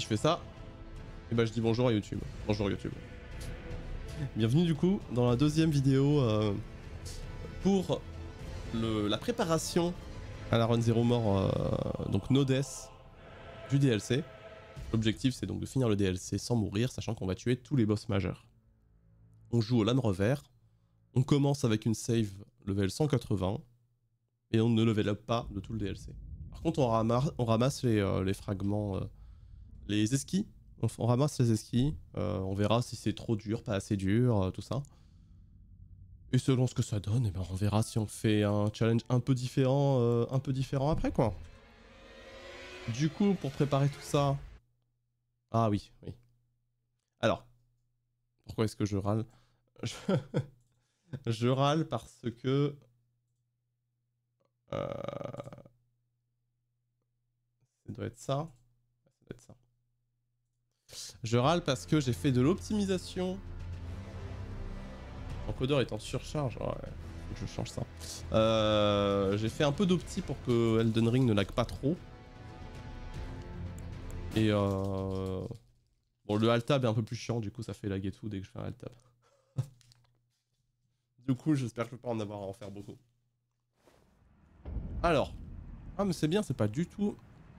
je fais ça, et bah je dis bonjour à YouTube. Bonjour YouTube. Bienvenue du coup dans la deuxième vidéo pour la préparation à la Run Zero More, donc No Death du DLC. L'objectif c'est donc de finir le DLC sans mourir, sachant qu'on va tuer tous les boss majeurs. On joue au Land Rover, on commence avec une save level 180, et on ne level up pas de tout le DLC. Par contre on ramasse les fragments, les esquis, on ramasse les esquis, on verra si c'est trop dur, pas assez dur, tout ça. Et selon ce que ça donne, eh ben on verra si on fait un challenge un peu différent après quoi. Du coup, pour préparer tout ça... Ah oui, oui. Alors, pourquoi est-ce que je râle? Je râle parce que... Ça doit être ça. Ça doit être ça. Je râle parce que j'ai fait de l'optimisation. L'encodeur est en surcharge. Ouais, faut que je change ça. J'ai fait un peu d'opti pour que Elden Ring ne lag pas trop. Et bon, le alt tab est un peu plus chiant, du coup ça fait lag et tout dès que je fais un alt tab. Du coup, j'espère que je peux pas en avoir à en faire beaucoup. Alors. Ah, mais c'est bien, c'est pas du tout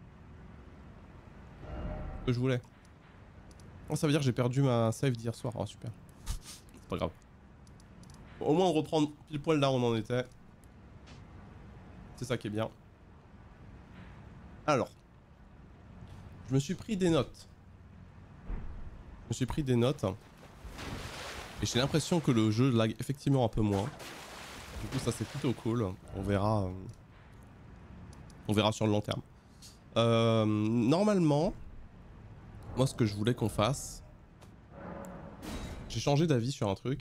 ce que je voulais. Oh, ça veut dire que j'ai perdu ma save d'hier soir. Oh, super. C'est pas grave. Bon, au moins, on reprend pile poil là où on en était. C'est ça qui est bien. Alors. Je me suis pris des notes. Et j'ai l'impression que le jeu lag effectivement un peu moins. Du coup, ça c'est plutôt cool. On verra sur le long terme. Normalement, moi ce que je voulais qu'on fasse, j'ai changé d'avis sur un truc.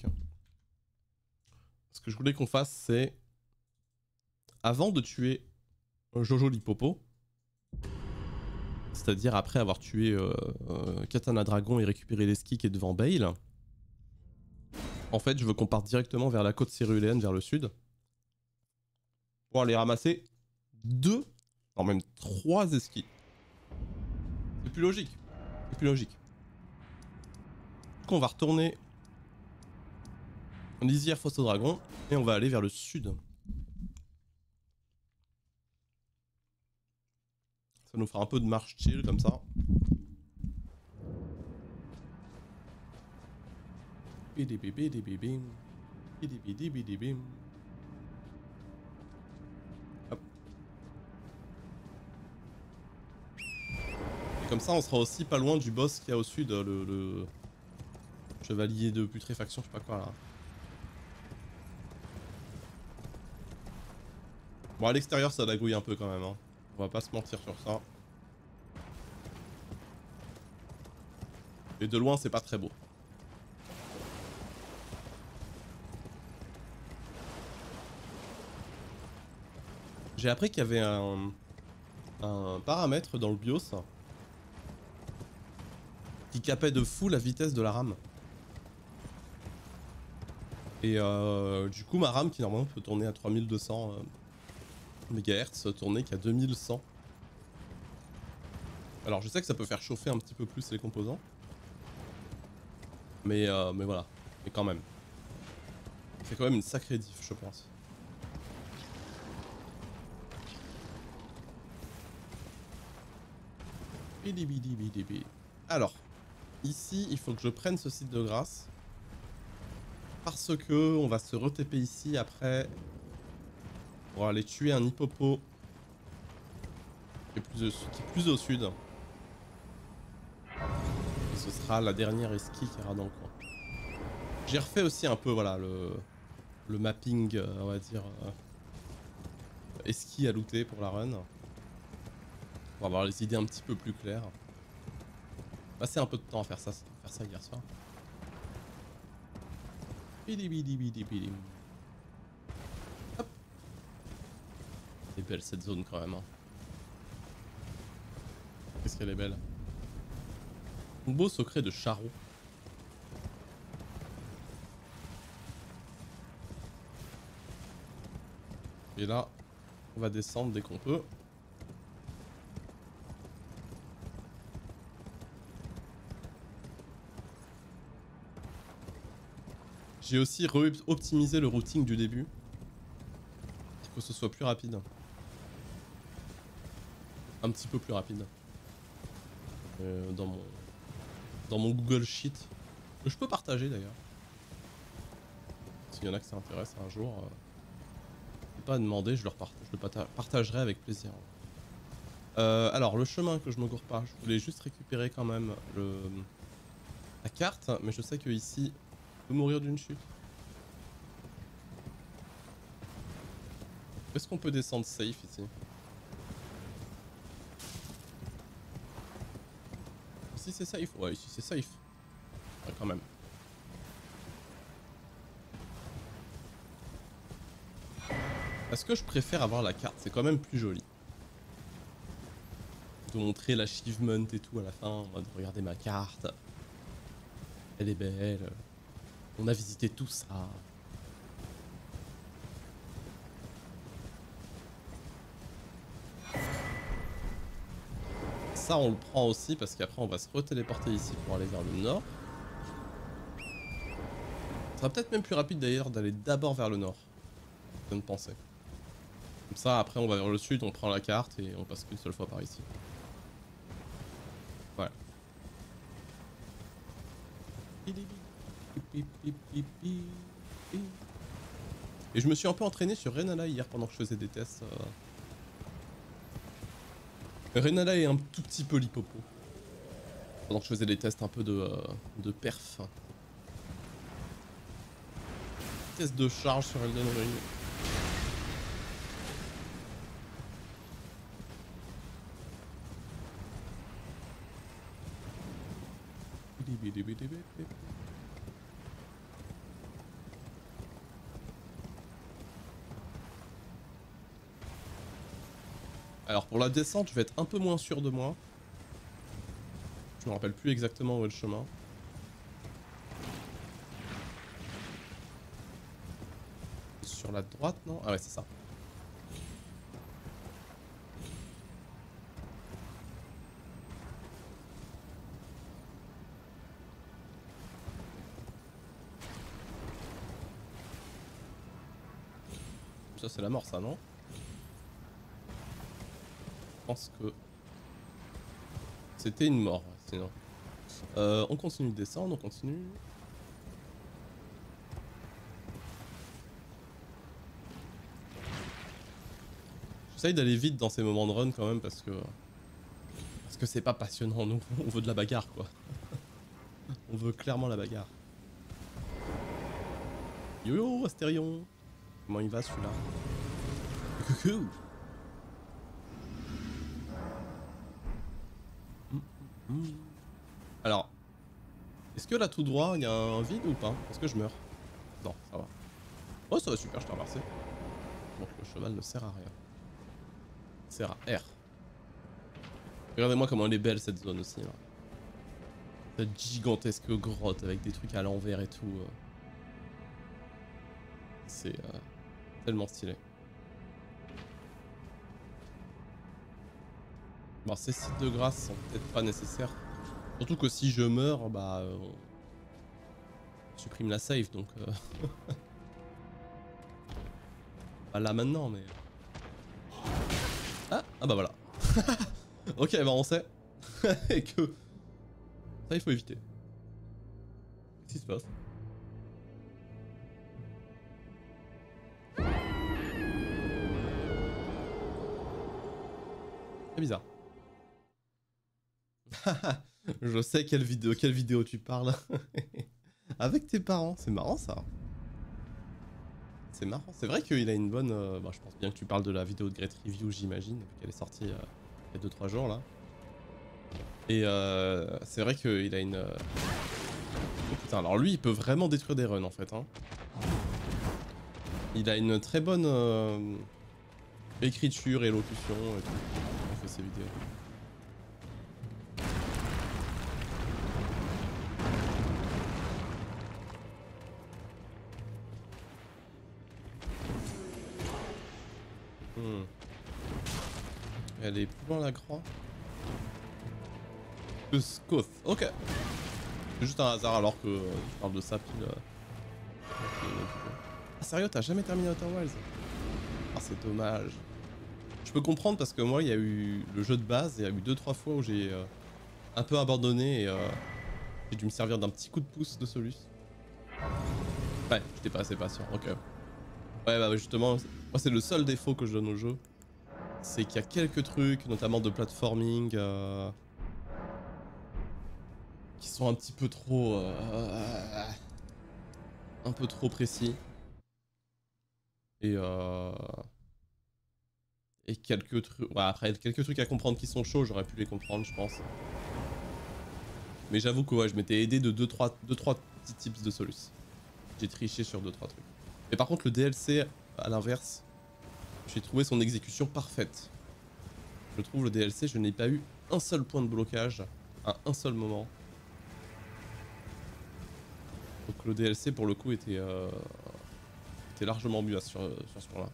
Ce que je voulais qu'on fasse, c'est avant de tuer Jojo Lipopo, c'est-à-dire après avoir tué Katana Dragon et récupéré l'esquis qui est devant Bale, en fait, je veux qu'on parte directement vers la côte céruléenne, vers le sud, pour aller ramasser 2, non même 3 esquis. C'est plus logique. C'est plus logique. Du coup, on va retourner en Lisière Fosse au Dragon et on va aller vers le sud. Ça nous fera un peu de marche chill comme ça. Hop. Et comme ça, on sera aussi pas loin du boss qu'il y a au sud, le chevalier de putréfaction, je sais pas quoi là. Bon, à l'extérieur, ça lagouille un peu quand même. Hein. On va pas se mentir sur ça. Et de loin, c'est pas très beau. J'ai appris qu'il y avait un paramètre dans le BIOS qui capait de fou la vitesse de la RAM. Et du coup, ma RAM qui normalement peut tourner à 3200 MHz, tournait qu'à 2100. Alors je sais que ça peut faire chauffer un petit peu plus les composants. Mais voilà, mais quand même. C'est quand même une sacrée diff, je pense. Alors, ici, il faut que je prenne ce site de grâce. Parce que on va se re-TP ici après pour aller tuer un hippopo qui est plus au sud. Et ce sera la dernière esquie qui ira dans le coin. J'ai refait aussi un peu voilà le mapping, on va dire, esquis à looter pour la run. Pour avoir les idées un petit peu plus claires. Passer un peu de temps à faire ça hier soir. Hop. C'est belle cette zone quand même. Hein. Qu'est-ce qu'elle est belle. Beau secret de Charo. Et là, on va descendre dès qu'on peut. J'ai aussi optimisé le routing du début pour que ce soit plus rapide. Un petit peu plus rapide. Dans mon Google Sheet. Que je peux partager d'ailleurs. S'il y en a que ça intéresse un jour. Pas à demander, je le partagerai avec plaisir. Alors, le chemin que je me gourre pas, je voulais juste récupérer quand même la carte, mais je sais que ici, je peux mourir d'une chute. Est-ce qu'on peut descendre safe ici? Ici c'est safe? Ouais, ici c'est safe. Ouais, quand même. Est-ce que je préfère avoir la carte? C'est quand même plus joli. De montrer l'achievement et tout à la fin, en mode regardez ma carte. Elle est belle. On a visité tout ça. Ça on le prend aussi parce qu'après on va se retéléporter ici pour aller vers le nord. Ça sera peut-être même plus rapide d'ailleurs d'aller d'abord vers le nord. Je viens de penser. Comme ça après on va vers le sud, on prend la carte et on passe qu'une seule fois par ici. Voilà. Et je me suis un peu entraîné sur Renala hier pendant que je faisais des tests. Renala est un tout petit peu l'hippopo. Pendant que je faisais des tests un peu de perf. Test de charge sur Elden Ring. Alors pour la descente, je vais être un peu moins sûr de moi. Je me rappelle plus exactement où est le chemin. Sur la droite, non? Ah ouais, c'est ça. Ça c'est la mort ça, non? Je pense que c'était une mort, sinon. On continue de descendre, on continue. J'essaye d'aller vite dans ces moments de run quand même parce que c'est pas passionnant, nous on veut de la bagarre quoi. On veut clairement la bagarre. Yo yo Astérion. Comment il va celui-là? Coucou. Alors, est-ce que là tout droit il y a un vide ou pas? Est-ce que je meurs? Non, ça va. Oh ça va super, je te remercie. Donc le cheval ne sert à rien. Il sert à R. Regardez-moi comment elle est belle cette zone aussi là. Cette gigantesque grotte avec des trucs à l'envers et tout. C'est tellement stylé. Bon, ces sites de grâce sont peut-être pas nécessaires. Surtout que si je meurs, bah... on supprime la save, donc... Pas là maintenant, mais... Ah bah voilà. Ok, bah on sait. Et que... Ça, il faut éviter. Qu'est-ce qui se passe? C'est bizarre. Je sais quelle vidéo tu parles. Avec tes parents, c'est marrant ça. C'est marrant, c'est vrai qu'il a une bonne... Bah, je pense bien que tu parles de la vidéo de Great Review, j'imagine, qu'elle est sortie il y a 2-3 jours là. Et c'est vrai qu'il a une... Oh putain, alors lui il peut vraiment détruire des runs en fait. Hein. Il a une très bonne écriture, élocution et tout. Il fait ses vidéos. Elle est plus loin la croix. Le Scoth, ok. C'est juste un hasard alors que je parle de ça pile. Ah sérieux, t'as jamais terminé Outer Wilds? Ah c'est dommage. Je peux comprendre parce que moi il y a eu le jeu de base, il y a eu 2-3 fois où j'ai un peu abandonné et j'ai dû me servir d'un petit coup de pouce de Solus. Ouais, j'étais pas assez patient, ok. Ouais bah justement, moi c'est le seul défaut que je donne au jeu. C'est qu'il y a quelques trucs, notamment de platforming, qui sont un petit peu trop... un peu trop précis. Et quelques trucs... Ouais, après, quelques trucs à comprendre qui sont chauds, j'aurais pu les comprendre, je pense. Mais j'avoue que ouais, je m'étais aidé de 2-3 petits tips de Solus. J'ai triché sur 2-3 trucs. Mais par contre, le DLC, à l'inverse, j'ai trouvé son exécution parfaite. Je trouve le DLC, je n'ai pas eu un seul point de blocage à un seul moment. Donc le DLC, pour le coup, était largement mieux sur ce point-là.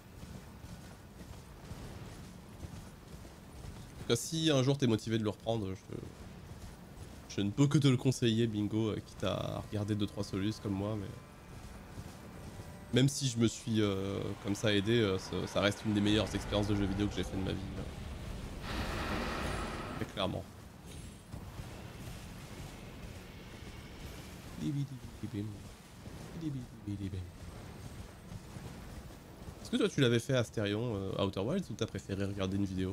En tout cas, si un jour t'es motivé de le reprendre, je ne peux que te le conseiller, Bingo, quitte à regarder 2-3 Solus comme moi, mais... Même si je me suis comme ça aidé, ça reste une des meilleures expériences de jeux vidéo que j'ai fait de ma vie. Très clairement. Est-ce que toi tu l'avais fait à Asterion, Outer Wilds, ou t'as préféré regarder une vidéo?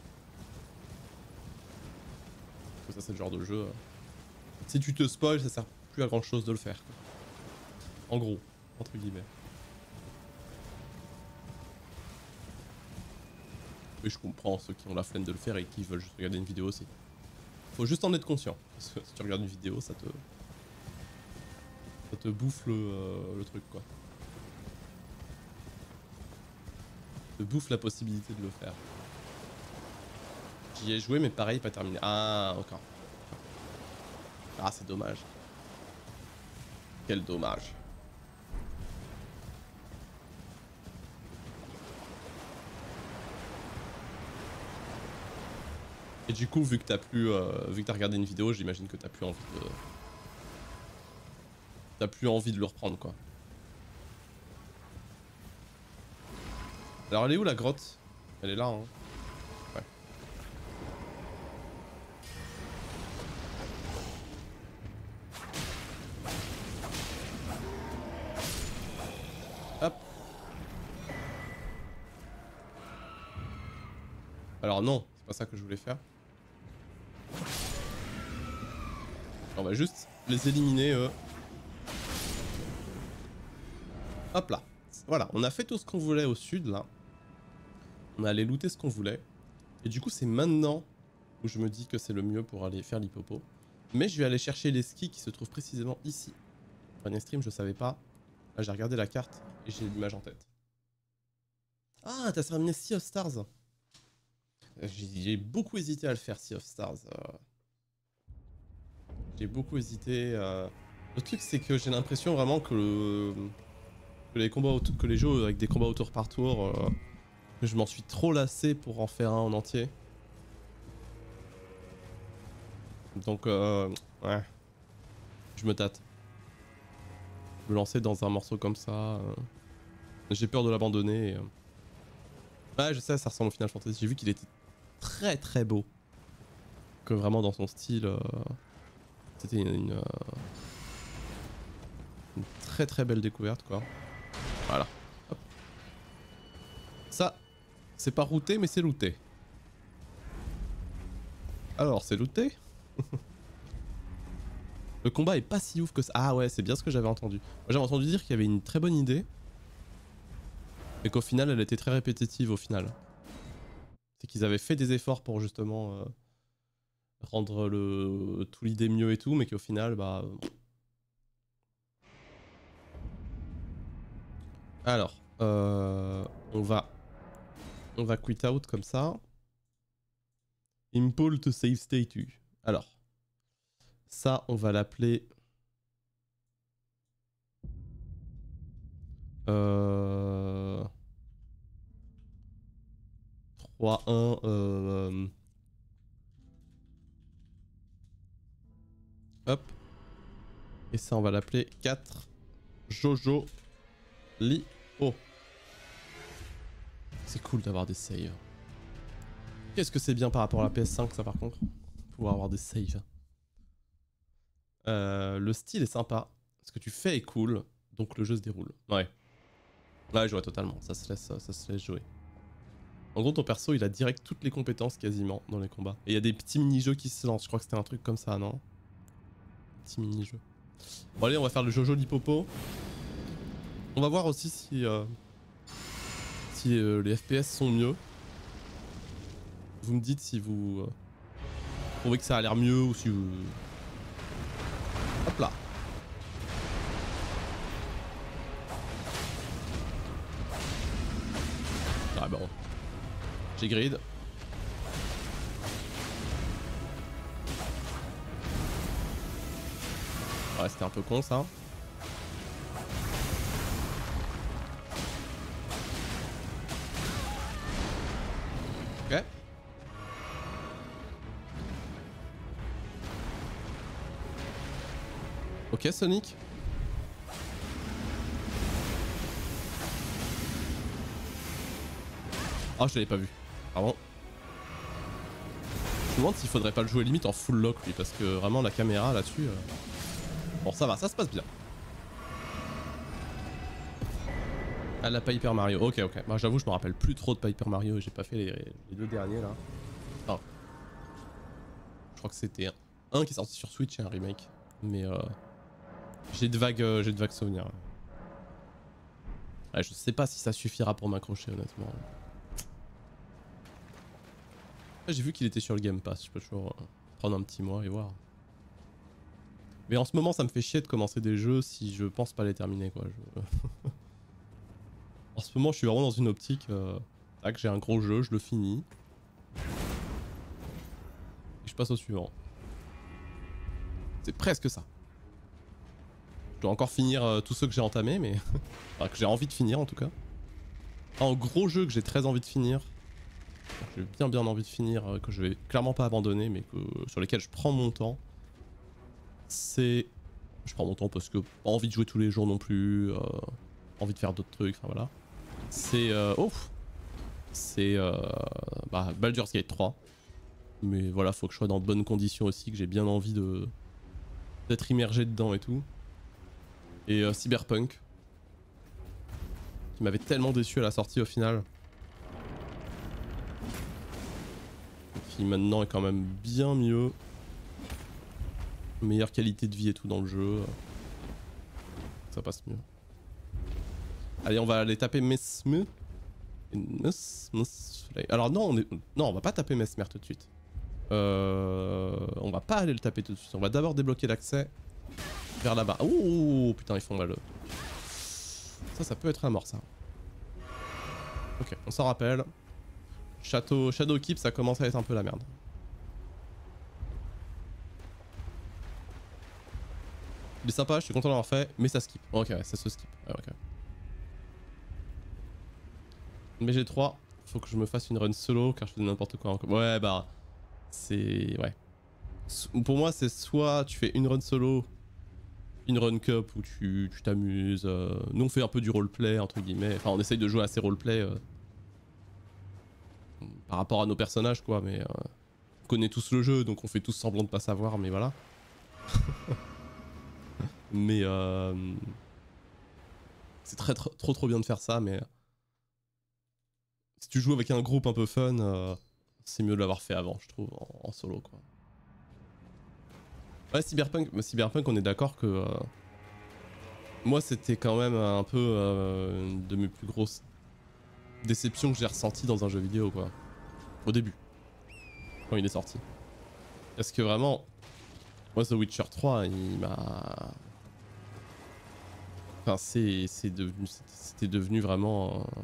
Parce que ça c'est le genre de jeu... Si tu te spoil, ça sert plus à grand chose de le faire. En gros, entre guillemets. Mais je comprends ceux qui ont la flemme de le faire et qui veulent juste regarder une vidéo aussi. Faut juste en être conscient. Parce que si tu regardes une vidéo, ça te bouffe le truc quoi. Ça te bouffe la possibilité de le faire. J'y ai joué mais pareil, pas terminé. Ah, encore. Ah, c'est dommage. Quel dommage. Et du coup, vu que t'as regardé une vidéo, j'imagine que t'as plus envie de... T'as plus envie de le reprendre quoi. Alors elle est où la grotte? Elle est là hein. Ouais. Hop. Alors non, c'est pas ça que je voulais faire. On va juste les éliminer eux. Hop là. Voilà, on a fait tout ce qu'on voulait au sud là. On a allé looter ce qu'on voulait. Et du coup c'est maintenant où je me dis que c'est le mieux pour aller faire l'hippopo. Mais je vais aller chercher les skis qui se trouvent précisément ici. Running stream je savais pas. Là j'ai regardé la carte et j'ai l'image en tête. Ah t'as terminé Sea of Stars. J'ai beaucoup hésité à le faire Sea of Stars. J'ai beaucoup hésité. Le truc c'est que j'ai l'impression vraiment que, que les jeux avec des combats au tour par tour, je m'en suis trop lassé pour en faire un en entier. Donc ouais, je me tâte. Me lancer dans un morceau comme ça, j'ai peur de l'abandonner. Ouais je sais ça ressemble au Final Fantasy, j'ai vu qu'il était très très beau. Que vraiment dans son style, c'était une très très belle découverte quoi. Voilà. Hop. Ça, c'est pas routé mais c'est looté. Alors c'est looté. Le combat est pas si ouf que ça. Ah ouais, c'est bien ce que j'avais entendu. Moi j'avais entendu dire qu'il y avait une très bonne idée. Et qu'au final elle était très répétitive au final. C'est qu'ils avaient fait des efforts pour justement rendre tout l'idée mieux et tout, mais qu'au final bah... Alors, on va quit out comme ça. Impole to save state. Alors, ça on va l'appeler... 3-1... Hop. Et ça on va l'appeler 4 Jojo Li Oh. C'est cool d'avoir des saves. Qu'est-ce que c'est bien par rapport à la PS5 ça par contre? Pouvoir avoir des saves. Le style est sympa. Ce que tu fais est cool. Donc le jeu se déroule. Ouais. Ouais, je vois totalement. Ça se laisse jouer. En gros, ton perso, il a direct toutes les compétences quasiment dans les combats. Et il y a des petits mini-jeux qui se lancent. Je crois que c'était un truc comme ça, non? Petit mini-jeu. Bon, allez, on va faire le Jojo Lipopo. On va voir aussi si les FPS sont mieux. Vous me dites si vous trouvez que ça a l'air mieux ou si vous... Hop là. Ah bon. J'ai grid. Ouais, c'était un peu con ça. Ok. Ok Sonic. Ah, je l'avais pas vu. Pardon. Je me demande s'il faudrait pas le jouer limite en full lock lui, parce que vraiment la caméra là-dessus... Bon ça va, ça se passe bien. Ah la Paper Mario, ok ok. Bah j'avoue je me rappelle plus trop de Paper Mario, j'ai pas fait les deux derniers là. Ah. Je crois que c'était un qui est sorti sur Switch et un remake. Mais j'ai de vagues souvenirs. Ouais, je sais pas si ça suffira pour m'accrocher honnêtement. J'ai vu qu'il était sur le Game Pass, je peux toujours prendre un petit mois et voir. Mais en ce moment ça me fait chier de commencer des jeux si je pense pas les terminer quoi. En ce moment je suis vraiment dans une optique, tac, j'ai un gros jeu, je le finis. Et je passe au suivant. C'est presque ça. Je dois encore finir tous ceux que j'ai entamés mais... enfin que j'ai envie de finir en tout cas. Un gros jeu que j'ai très envie de finir. J'ai bien envie de finir, que je vais clairement pas abandonner mais sur lesquels je prends mon temps. C'est... Je prends mon temps parce que pas envie de jouer tous les jours non plus, envie de faire d'autres trucs, enfin voilà. C'est... oh, c'est Baldur's Gate 3. Mais voilà, faut que je sois dans de bonnes conditions aussi, que j'ai bien envie d'être immergé dedans et tout. Et Cyberpunk. Qui m'avait tellement déçu à la sortie au final. Qui maintenant est quand même bien mieux. Meilleure qualité de vie et tout dans le jeu. Ça passe mieux. Allez, on va aller taper Mesmer. Alors non, non, on va pas taper Mesmer tout de suite. On va pas aller le taper tout de suite. On va d'abord débloquer l'accès vers là-bas. Oh putain, ils font mal. Ça peut être la mort ça. Ok, on s'en rappelle. Shadowkeep, ça commence à être un peu la merde. Il est sympa, je suis content d'avoir fait, mais ça skip. Ok, ouais, ça se skip. Ouais, ok. Mais j'ai 3, faut que je me fasse une run solo car je fais n'importe quoi encore. Ouais, bah, c'est. Ouais. Pour moi, c'est soit tu fais une run solo, une run cup où tu t'amuses. Nous, on fait un peu du roleplay, entre guillemets. Enfin, on essaye de jouer assez roleplay par rapport à nos personnages, quoi, mais on connaît tous le jeu donc on fait tous semblant de pas savoir, mais voilà. Mais c'est trop bien de faire ça, mais si tu joues avec un groupe un peu fun, c'est mieux de l'avoir fait avant, je trouve, en solo, quoi. Ouais, Cyberpunk, on est d'accord que moi c'était quand même un peu de mes plus grosses déceptions que j'ai ressenties dans un jeu vidéo, quoi. Au début, quand il est sorti. Parce que vraiment, moi The Witcher 3, il m'a... Enfin, c'était devenu vraiment un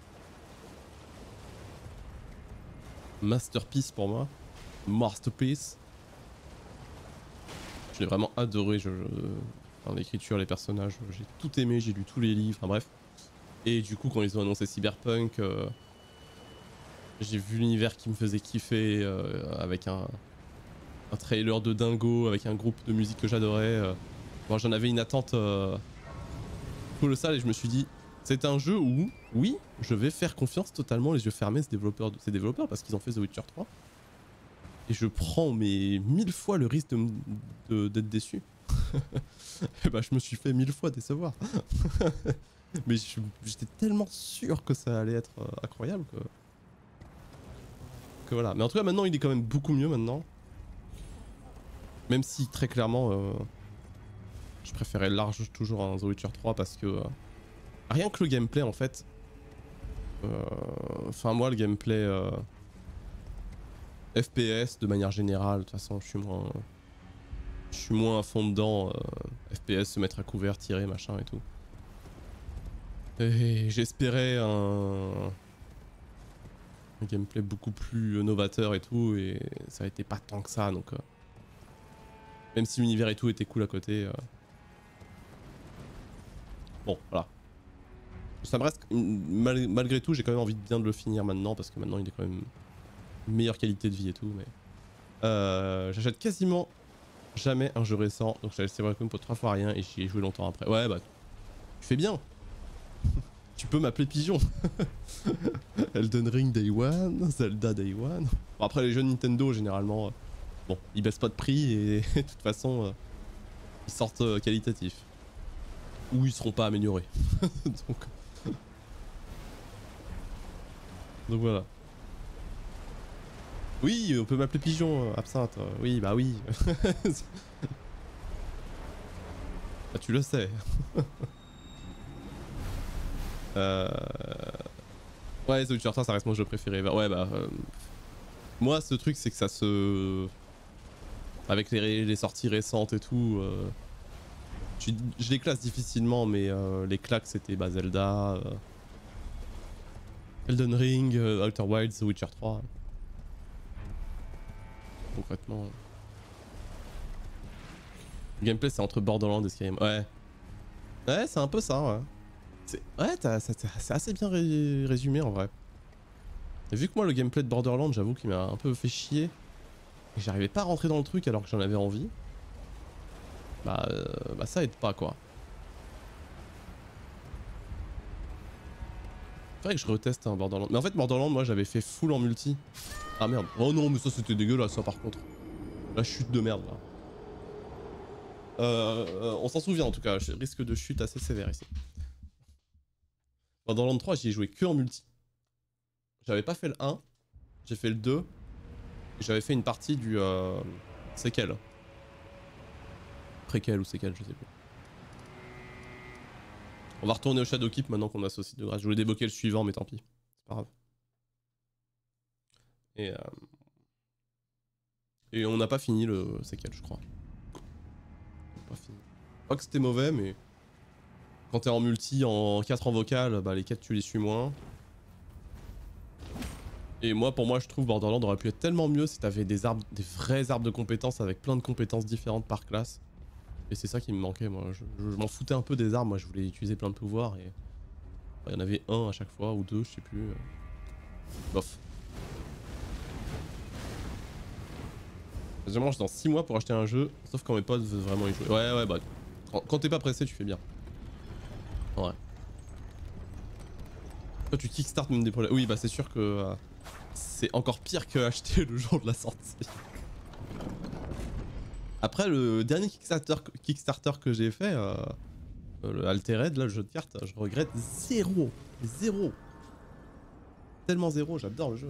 masterpiece pour moi. Masterpiece. Je l'ai vraiment adoré. Enfin, l'écriture, les personnages, j'ai tout aimé, j'ai lu tous les livres, enfin bref. Et du coup, quand ils ont annoncé Cyberpunk, j'ai vu l'univers qui me faisait kiffer avec un trailer de dingo, avec un groupe de musique que j'adorais. Bon, j'en avais une attente colossal et je me suis dit, c'est un jeu où, oui, je vais faire confiance totalement les yeux fermés ces développeurs parce qu'ils ont fait The Witcher 3. Et je prends mais 1000 fois le risque d'être déçu. Et bah je me suis fait 1000 fois décevoir. Mais j'étais tellement sûr que ça allait être incroyable que voilà. Mais en tout cas maintenant il est quand même beaucoup mieux maintenant. Même si très clairement je préférais large toujours un The Witcher 3 parce que rien que le gameplay en fait. Enfin moi le gameplay FPS de manière générale, de toute façon je suis moins à fond dedans. FPS, se mettre à couvert, tirer, machin et tout. Et j'espérais un gameplay beaucoup plus novateur et tout, et ça a été pas tant que ça, donc même si l'univers et tout était cool à côté. Bon, voilà. Ça me reste, malgré tout, j'ai quand même envie de bien de le finir maintenant, parce que maintenant il est quand même meilleure qualité de vie et tout, mais j'achète quasiment jamais un jeu récent, donc j'ai laissé Welcome pour 3 fois rien et j'y ai joué longtemps après. Ouais bah, tu fais bien. Tu peux m'appeler Pigeon. Elden Ring Day One, Zelda Day One. Bon, après les jeux Nintendo généralement, bon, ils baissent pas de prix et de toute façon, ils sortent qualitatifs. Ou ils seront pas améliorés. donc voilà. Oui, on peut m'appeler Pigeon, Absinthe. Oui, bah oui. Ah, tu le sais. Ouais, The Witcher 3 ça reste mon jeu préféré. Bah, ouais, bah. Moi, ce truc, c'est que ça se. Avec les sorties récentes et tout. Je les classe difficilement, mais les claques c'était bah, Zelda, Elden Ring, Outer Wilds, The Witcher 3. Concrètement. Le gameplay c'est entre Borderlands et Skyrim. Ouais. Ouais, c'est un peu ça, ouais. Ouais, c'est assez bien résumé en vrai. Et vu que moi le gameplay de Borderlands, j'avoue qu'il m'a un peu fait chier. Et j'arrivais pas à rentrer dans le truc alors que j'en avais envie. Bah ça aide pas quoi. Faudrait que je reteste un Borderlands. Mais en fait Borderlands moi j'avais fait full en multi. Ah merde. Oh non mais ça c'était dégueulasse ça par contre. La chute de merde là. On s'en souvient en tout cas, risque de chute assez sévère ici. Borderlands 3 j'y ai joué que en multi. J'avais pas fait le 1, j'ai fait le 2. Et j'avais fait une partie du séquel. Préquel ou séquel, je sais plus. On va retourner au Shadowkeep maintenant qu'on a ce site de grâce. Je voulais débloquer le suivant mais tant pis. C'est pas grave. Et on n'a pas fini le séquel je crois. Pas fini. Pas que c'était mauvais mais quand t'es en multi en 4 en vocal, bah les 4 tu les suis moins. Et moi pour moi je trouve Borderlands aurait pu être tellement mieux si t'avais des vrais arbres de compétences avec plein de compétences différentes par classe. Et c'est ça qui me manquait moi, je m'en foutais un peu des arbres, moi je voulais utiliser plein de pouvoirs et... Il y en avait un à chaque fois ou deux, je sais plus. Bof. Généralement, dans 6 mois pour acheter un jeu, sauf quand mes potes veulent vraiment y jouer. Ouais, bah. Quand t'es pas pressé, tu fais bien. Ouais. Toi, tu kickstart même des projets. Oui, bah, c'est sûr que c'est encore pire que acheter le jour de la sortie. Après, le dernier Kickstarter que j'ai fait, le Altered, là, le jeu de cartes, je regrette zéro. Zéro. Tellement zéro, j'adore le jeu.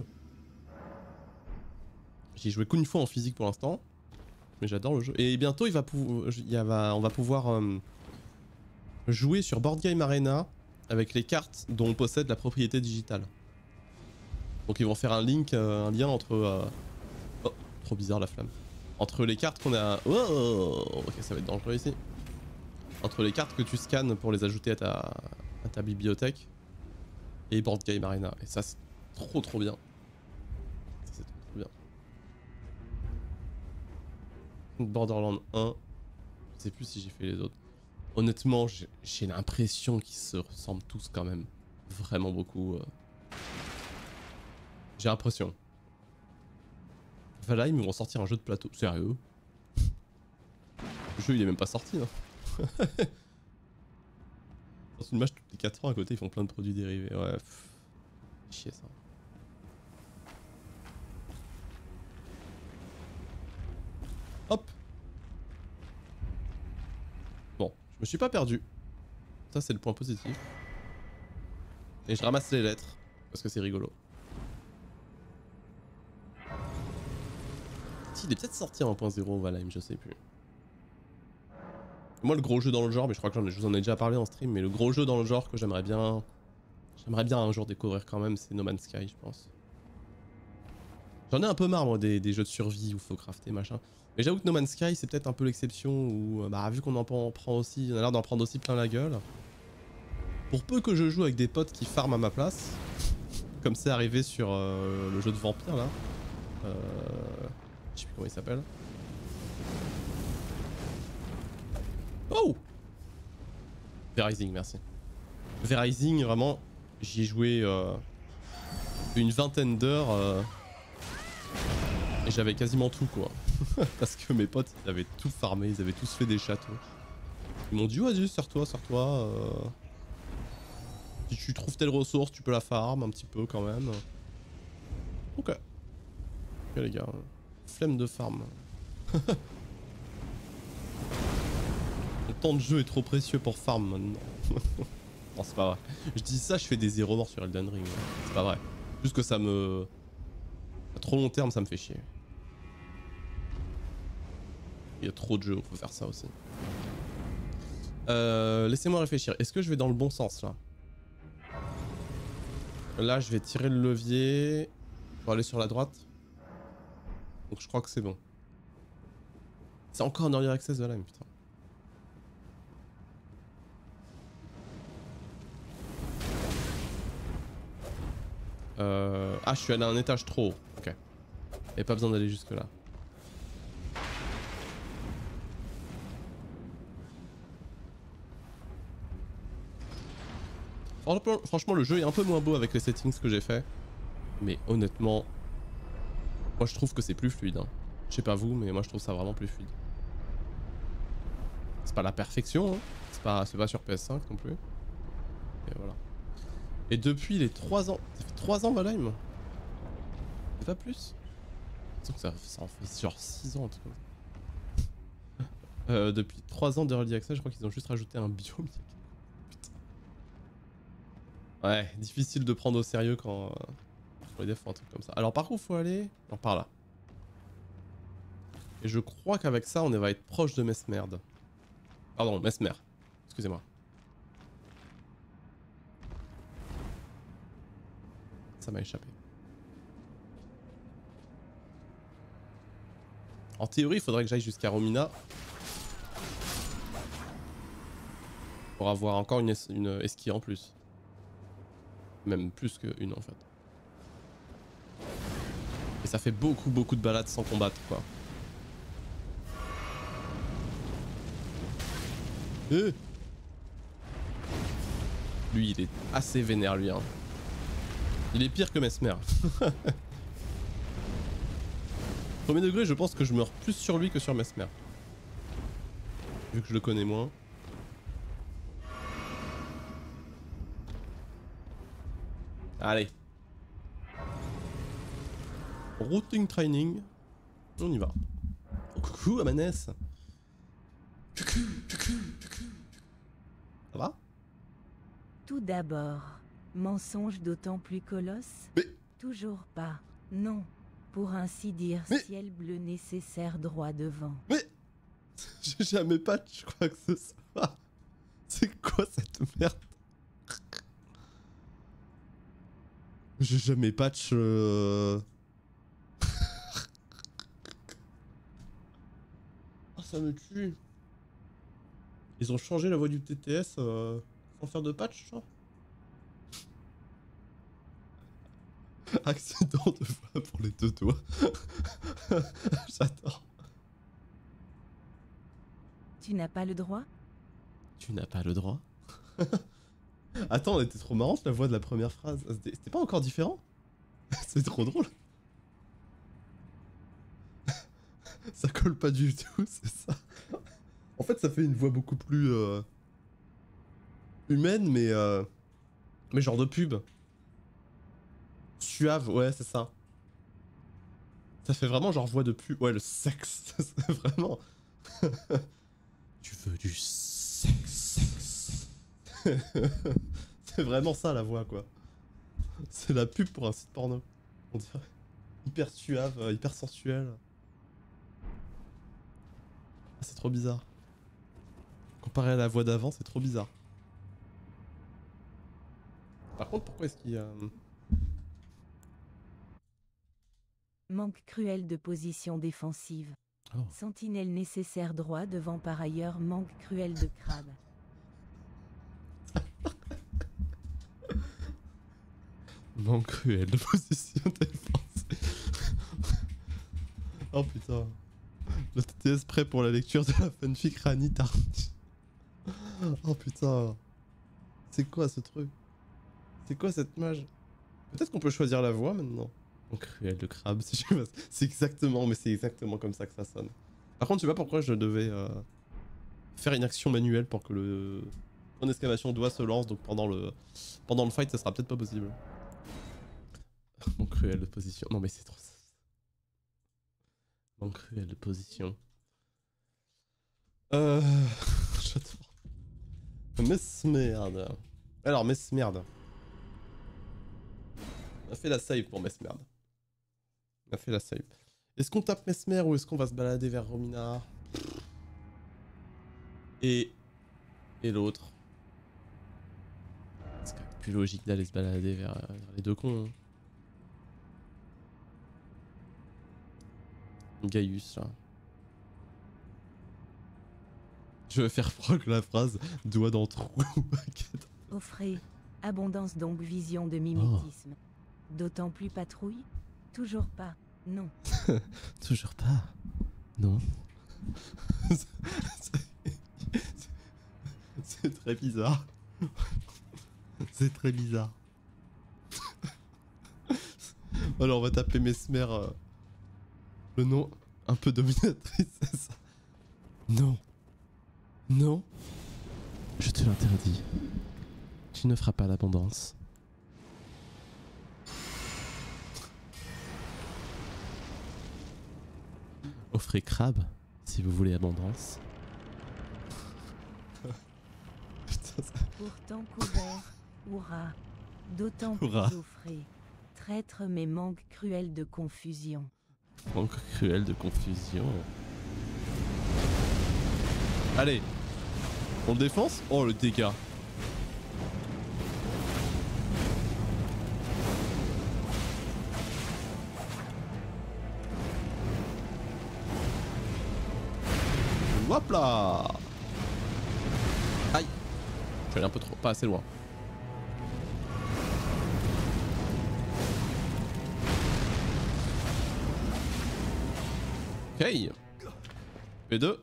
J'ai joué qu'une fois en physique pour l'instant, mais j'adore le jeu. Et bientôt, on va pouvoir jouer sur Board Game Arena avec les cartes dont on possède la propriété digitale. Donc ils vont faire un lien entre... Oh, trop bizarre la flamme. Entre les cartes qu'on a... Oh, ok, ça va être dangereux ici. Entre les cartes que tu scannes pour les ajouter à ta bibliothèque et Board Game Arena. Et ça, c'est trop bien. Ça, c'est trop bien. Borderlands 1, je sais plus si j'ai fait les autres. Honnêtement, j'ai l'impression qu'ils se ressemblent tous quand même. Vraiment beaucoup. J'ai l'impression. Valheim, ils vont sortir un jeu de plateau. Sérieux? Le jeu, il est même pas sorti. Hein. lance une match toutes les 4 ans à côté, ils font plein de produits dérivés. Ouais, pff, chier ça. Hop. Bon, je me suis pas perdu. Ça c'est le point positif. Et je ramasse les lettres, parce que c'est rigolo. Si, il est peut-être sorti en 1.0 Valheim, je sais plus. Moi le gros jeu dans le genre, mais je crois que je vous en ai déjà parlé en stream, mais le gros jeu dans le genre que j'aimerais bien un jour découvrir quand même, c'est No Man's Sky, je pense. J'en ai un peu marre moi des jeux de survie où faut crafter machin. Mais j'avoue que No Man's Sky c'est peut-être un peu l'exception où bah vu qu'on en prend aussi, on a l'air d'en prendre aussi plein la gueule. Pour peu que je joue avec des potes qui farment à ma place, comme c'est arrivé sur le jeu de vampire là. Je sais plus comment il s'appelle. Oh! V-Rising, merci. V-Rising, vraiment, j'y ai joué une vingtaine d'heures et j'avais quasiment tout quoi. Parce que mes potes ils avaient tout farmé, ils avaient tous fait des châteaux. Ils m'ont dit vas-y sors-toi. Si tu trouves telle ressource tu peux la farm un petit peu quand même. Ok. Ok les gars. Flemme de farm. Le temps de jeu est trop précieux pour farm maintenant. Non c'est pas vrai. Je dis ça, je fais des 0 morts sur Elden Ring. C'est pas vrai. Juste que ça me... À trop long terme ça me fait chier. Il y a trop de jeux où faut faire ça aussi. Laissez-moi réfléchir. Est-ce que je vais dans le bon sens là? Là je vais tirer le levier pour aller sur la droite. Donc je crois que c'est bon. C'est encore en early access de là, putain. Ah, je suis allé à un étage trop haut. Ok. Et pas besoin d'aller jusque là. Franchement, le jeu est un peu moins beau avec les settings que j'ai fait. Mais honnêtement, moi je trouve que c'est plus fluide. Hein. Je sais pas vous, mais moi je trouve ça vraiment plus fluide. C'est pas la perfection, hein. C'est pas sur PS5 non plus. Et voilà. Et depuis les 3 ans... Ça fait 3 ans Valheim? C'est pas plus? Ça en fait genre 6 ans en tout cas. Depuis 3 ans d'Early Access, je crois qu'ils ont juste rajouté un biome. Putain. Ouais, difficile de prendre au sérieux quand les devs font un truc comme ça. Alors par où faut aller? Non, par là. Et je crois qu'avec ça, on va être proche de Mesmerd. Pardon, Mesmer. Excusez-moi. Ça m'a échappé. En théorie, il faudrait que j'aille jusqu'à Romina. Pour avoir encore une esquire en plus. Même plus qu'une en fait. Et ça fait beaucoup de balades sans combattre quoi. Lui il est assez vénère lui hein. Il est pire que Mesmer. Premier degré je pense que je meurs plus sur lui que sur Mesmer. Vu que je le connais moins. Allez. Routing training. On y va. Oh, coucou Amanès. Coucou. Ça va? Tout d'abord, mensonge d'autant plus colosse? Mais... Toujours pas. Non. Pour ainsi dire, mais... ciel bleu nécessaire droit devant. Mais... J'ai jamais patch, je crois que ce soit. C'est quoi cette merde? J'ai jamais patch... Oh, ça me tue. Ils ont changé la voie du TTS sans faire de patch, genre. Accident de voix pour les 2 doigts. J'adore. Tu n'as pas le droit? Tu n'as pas le droit? Attends, on était trop marrante la voix de la première phrase. C'était pas encore différent? C'est trop drôle. Ça colle pas du tout, c'est ça. En fait, ça fait une voix beaucoup plus... humaine, mais genre de pub. Suave, ouais, c'est ça. Ça fait vraiment genre voix de pub. Ouais, le sexe, c'est vraiment. Tu veux du sexe. C'est vraiment ça la voix, quoi. C'est la pub pour un site porno. On dirait hyper suave, hyper sensuel. Ah, c'est trop bizarre. Comparé à la voix d'avant, c'est trop bizarre. Par contre, pourquoi est-ce qu'il y a... Manque cruel de position défensive. Oh. Sentinelle nécessaire droit devant par ailleurs manque cruel de crabe. Manque cruel de position défensive. Oh putain. Le TTS prêt pour la lecture de la fanfic Rani Tarnish. Oh putain. C'est quoi ce truc? C'est quoi cette mage? Peut-être qu'on peut choisir la voix maintenant. Manque cruel de crabe, c'est exactement, mais c'est exactement comme ça que ça sonne. Par contre, je sais pas pourquoi je devais faire une action manuelle pour que le point d'exclamation doigt se lance, donc pendant le fight, ça sera peut-être pas possible. Manque cruel de position. Non mais c'est trop... Manque cruel de position. J'adore. Mesmerde. Alors, Mesmerde. On a fait la save pour Mesmerde. On a fait la save. Est-ce qu'on tape Mesmer ou est-ce qu'on va se balader vers Romina? Et l'autre. C'est quand même plus logique d'aller se balader vers les deux cons. Hein. Gaius là. Je vais faire proc la phrase doigt dans le trou. Offrez. Abondance donc vision de mimétisme. Oh. D'autant plus patrouille? Toujours pas, non. Toujours pas, non. C'est très bizarre. C'est très bizarre. Alors on va taper Mesmer. Le nom un peu dominatrice, c'est ça. Non. Non. Je te l'interdis. Tu ne feras pas l'abondance. Offrez crabe si vous voulez abondance. Putain, ça... Pourtant couvert, hurrah. D'autant plus offrez. Traître mais manque cruel de confusion. Manque cruel de confusion. Allez. On le défonce? Oh le dégât. Hop là. Aïe. Je suis allé un peu trop, pas assez loin. Ok. P2.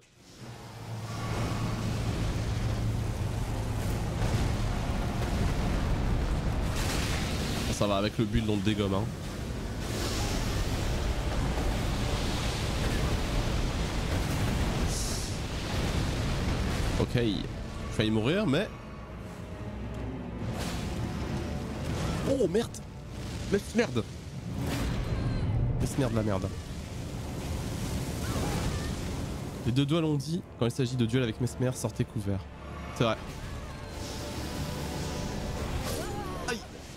Bon, ça va avec le build, on le dégomme hein. Ok, j'ai failli mourir, mais... Oh merde. Laisse merde. Laisse merde la merde. Les deux doigts l'ont dit, quand il s'agit de duel avec Mesmer, sortez couvert. C'est vrai. Aïe.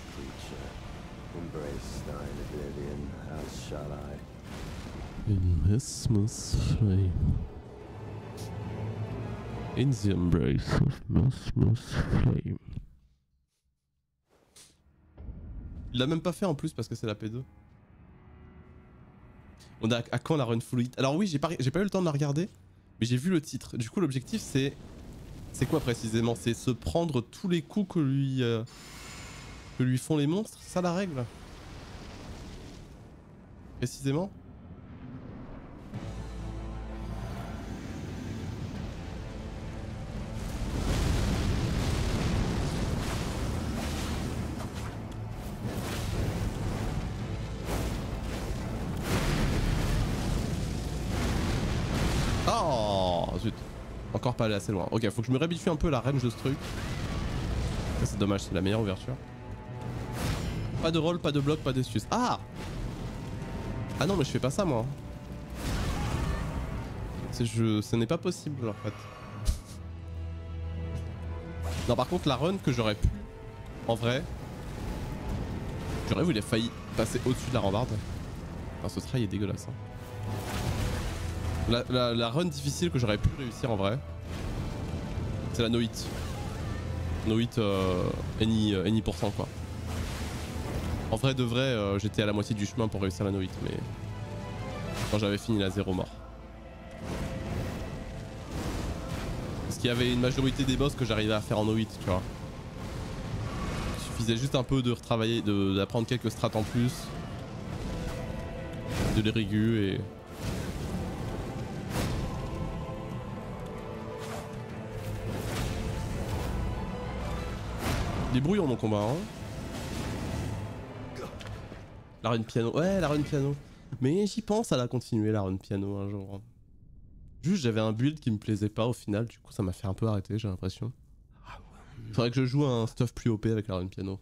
In the embrace of Mesmer's flame. Il l'a même pas fait en plus parce que c'est la P2. On a à quand la run full hit? Alors oui, j'ai pas eu le temps de la regarder, mais j'ai vu le titre. Du coup, l'objectif c'est quoi précisément? C'est se prendre tous les coups que lui font les monstres. C'est ça la règle? Précisément? Oh zut. Encore pas aller assez loin. Ok, faut que je me réhabitue un peu à la range de ce truc. Ça c'est dommage, c'est la meilleure ouverture. Pas de roll, pas de bloc, pas d'astuce. Ah! Ah non mais je fais pas ça moi. Ce n'est pas possible en fait. Non par contre la run que j'aurais pu, en vrai, j'aurais voulu failli passer au-dessus de la rambarde. Enfin ce try est dégueulasse. Hein. La run difficile que j'aurais pu réussir en vrai, c'est la no hit. No hit any % quoi. En vrai de vrai j'étais à la moitié du chemin pour réussir la no hit mais quand j'avais fini la 0 mort. Parce qu'il y avait une majorité des boss que j'arrivais à faire en no hit tu vois. Il suffisait juste un peu de retravailler, d'apprendre quelques strats en plus. De les régus et... Il est brouillon mon combat hein. La run piano, ouais la run piano. Mais j'y pense à la continuer la run piano un jour. Juste j'avais un build qui me plaisait pas au final, du coup ça m'a fait un peu arrêter j'ai l'impression. Faudrait que je joue un stuff plus OP avec la run piano.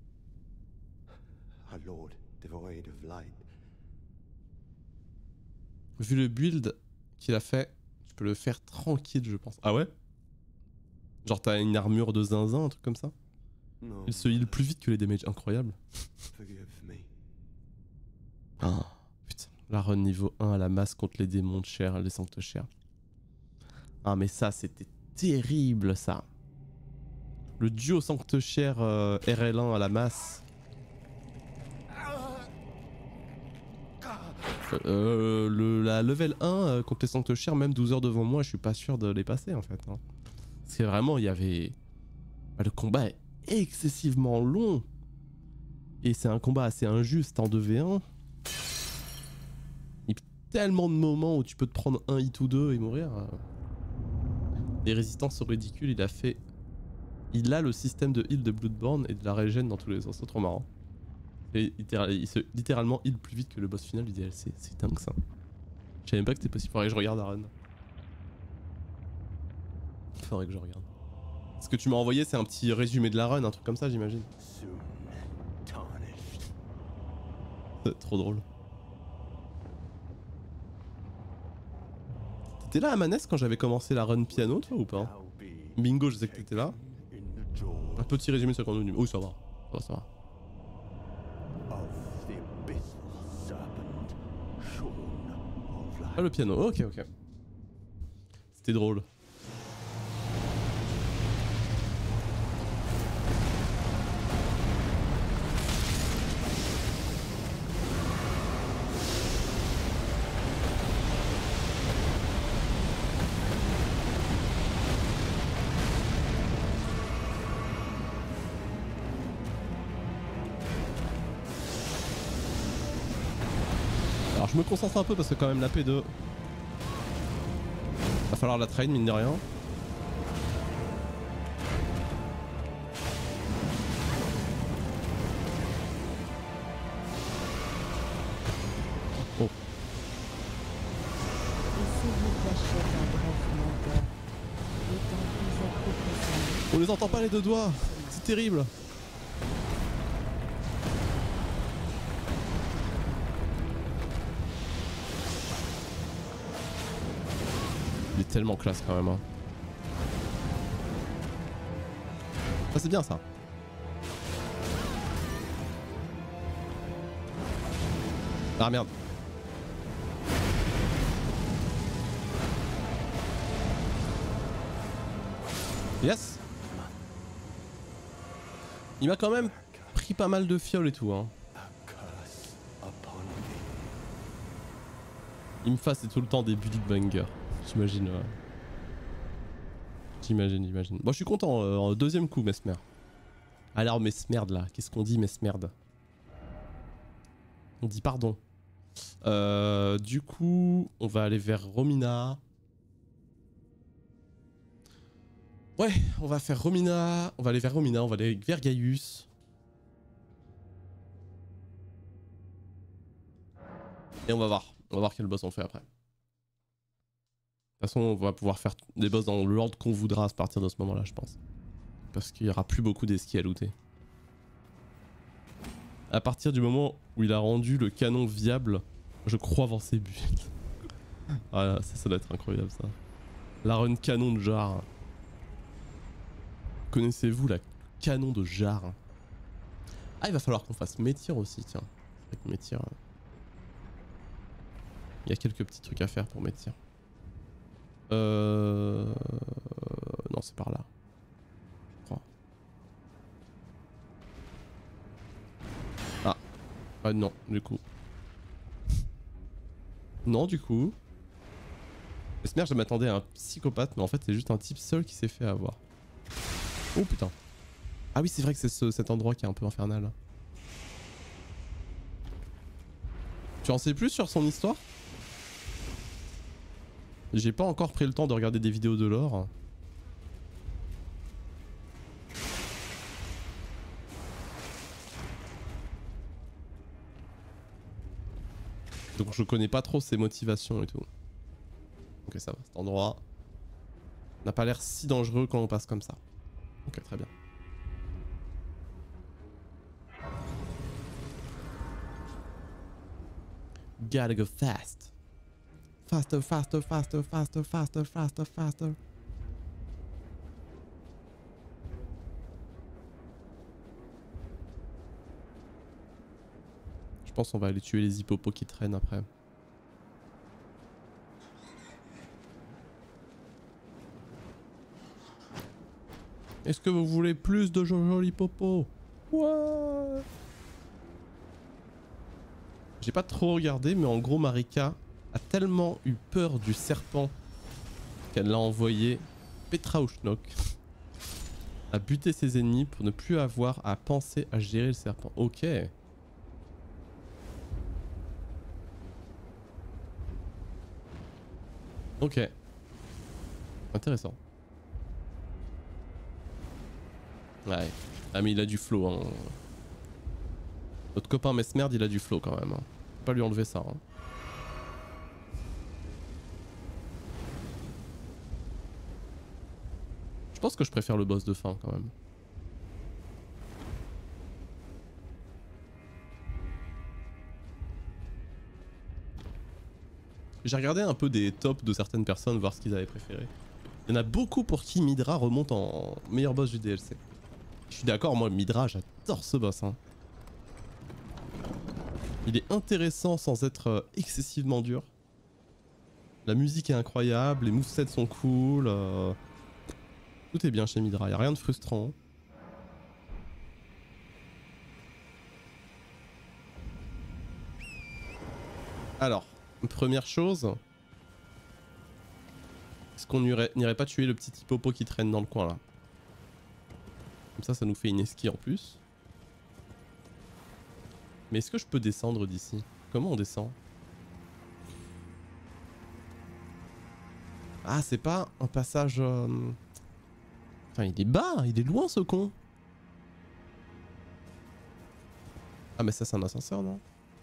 Vu le build qu'il a fait, tu peux le faire tranquille je pense. Ah ouais? Genre t'as une armure de zinzin, un truc comme ça? Il se heal plus vite que les damages, incroyable. Oh, putain, la run niveau 1 à la masse contre les démons de chair, les sanctes chairs. Ah mais ça c'était terrible ça. Le duo sancte chair RL1 à la masse. La level 1 contre les sanctes chairs, même 12 heures devant moi, je suis pas sûr de les passer en fait. Hein. Parce que vraiment il y avait... Bah, le combat est excessivement long. Et c'est un combat assez injuste en 2v1. Il y a tellement de moments où tu peux te prendre un hit ou deux et mourir. Les résistances sont ridicules, il a fait... Il a le système de heal de Bloodborne et de la régène dans tous les sens, c'est trop marrant. Et il se littéralement heal plus vite que le boss final du DLC, c'est dingue ça. Je savais même pas que c'était possible, faudrait que je regarde la run. Faudrait que je regarde. Ce que tu m'as envoyé c'est un petit résumé de la run, un truc comme ça j'imagine. Trop drôle. T'étais là à Manès quand j'avais commencé la run piano toi ou pas? Bingo je sais que t'étais là. Un petit résumé sur le contenu. Oh ça va. Ça va. Ah le piano, ok. C'était drôle. Alors je me concentre un peu parce que quand même la P2 va falloir la train mine de rien. Oh. On les entend pas les deux doigts, c'est terrible. Il est tellement classe quand même. Hein. Ah, c'est bien ça. Ah merde. Yes. Il m'a quand même pris pas mal de fioles et tout. Hein. Il me fasse tout le temps des bullet bangers. J'imagine. J'imagine. Bon, je suis content. En deuxième coup, Mesmer. Alors, Mesmer là. Qu'est-ce qu'on dit, Mesmer? On dit pardon. Du coup, on va aller vers Romina. Ouais, on va faire Romina. On va aller vers Romina. On va aller vers Gaius. Et on va voir. On va voir quel boss on fait après. De toute façon, on va pouvoir faire des boss dans l'ordre qu'on voudra à partir de ce moment-là, je pense. Parce qu'il n'y aura plus beaucoup d'esquis à looter. À partir du moment où il a rendu le canon viable, je crois avoir ses buts. Ah, ça doit être incroyable ça. La run canon de Jar. Connaissez-vous la canon de Jar? Ah, il va falloir qu'on fasse Métir aussi, tiens. C'est vrai que Métir... Il y a quelques petits trucs à faire pour Métir. Non, c'est par là. Je crois. Ah. Ah non, du coup. Non, du coup. Mesmer, je m'attendais à un psychopathe, mais en fait, c'est juste un type seul qui s'est fait avoir. Oh putain. Ah oui, c'est vrai que c'est cet endroit qui est un peu infernal. Tu en sais plus sur son histoire? J'ai pas encore pris le temps de regarder des vidéos de lore. Donc je connais pas trop ses motivations et tout. Ok, ça va, cet endroit n'a pas l'air si dangereux quand on passe comme ça. Ok, très bien. Gotta go fast. Faster, faster, faster, faster, faster, faster, faster. Je pense qu'on va aller tuer les hippopos qui traînent après. Est-ce que vous voulez plus de jolis popos? Ouais. J'ai pas trop regardé, mais en gros Marika a tellement eu peur du serpent qu'elle l'a envoyé Petraushnok à buter ses ennemis pour ne plus avoir à penser à gérer le serpent. Ok. Ok. Intéressant. Ouais. Ah mais il a du flow hein. Notre copain Mesmerd il a du flow quand même. Hein. Faut pas lui enlever ça. Hein. Je pense que je préfère le boss de fin quand même. J'ai regardé un peu des tops de certaines personnes, voir ce qu'ils avaient préféré. Il y en a beaucoup pour qui Midra remonte en meilleur boss du DLC. Je suis d'accord, moi Midra j'adore ce boss. Hein. Il est intéressant sans être excessivement dur. La musique est incroyable, les movesets sont cool. Tout est bien chez Midra, il n'y a rien de frustrant. Alors, première chose. Est-ce qu'on n'irait pas tuer le petit hippopo qui traîne dans le coin là? Comme ça nous fait une esquille en plus. Mais est-ce que je peux descendre d'ici? Comment on descend? Ah, c'est pas un passage... Enfin, il est bas, il est loin ce con. Ah mais ça c'est un ascenseur non?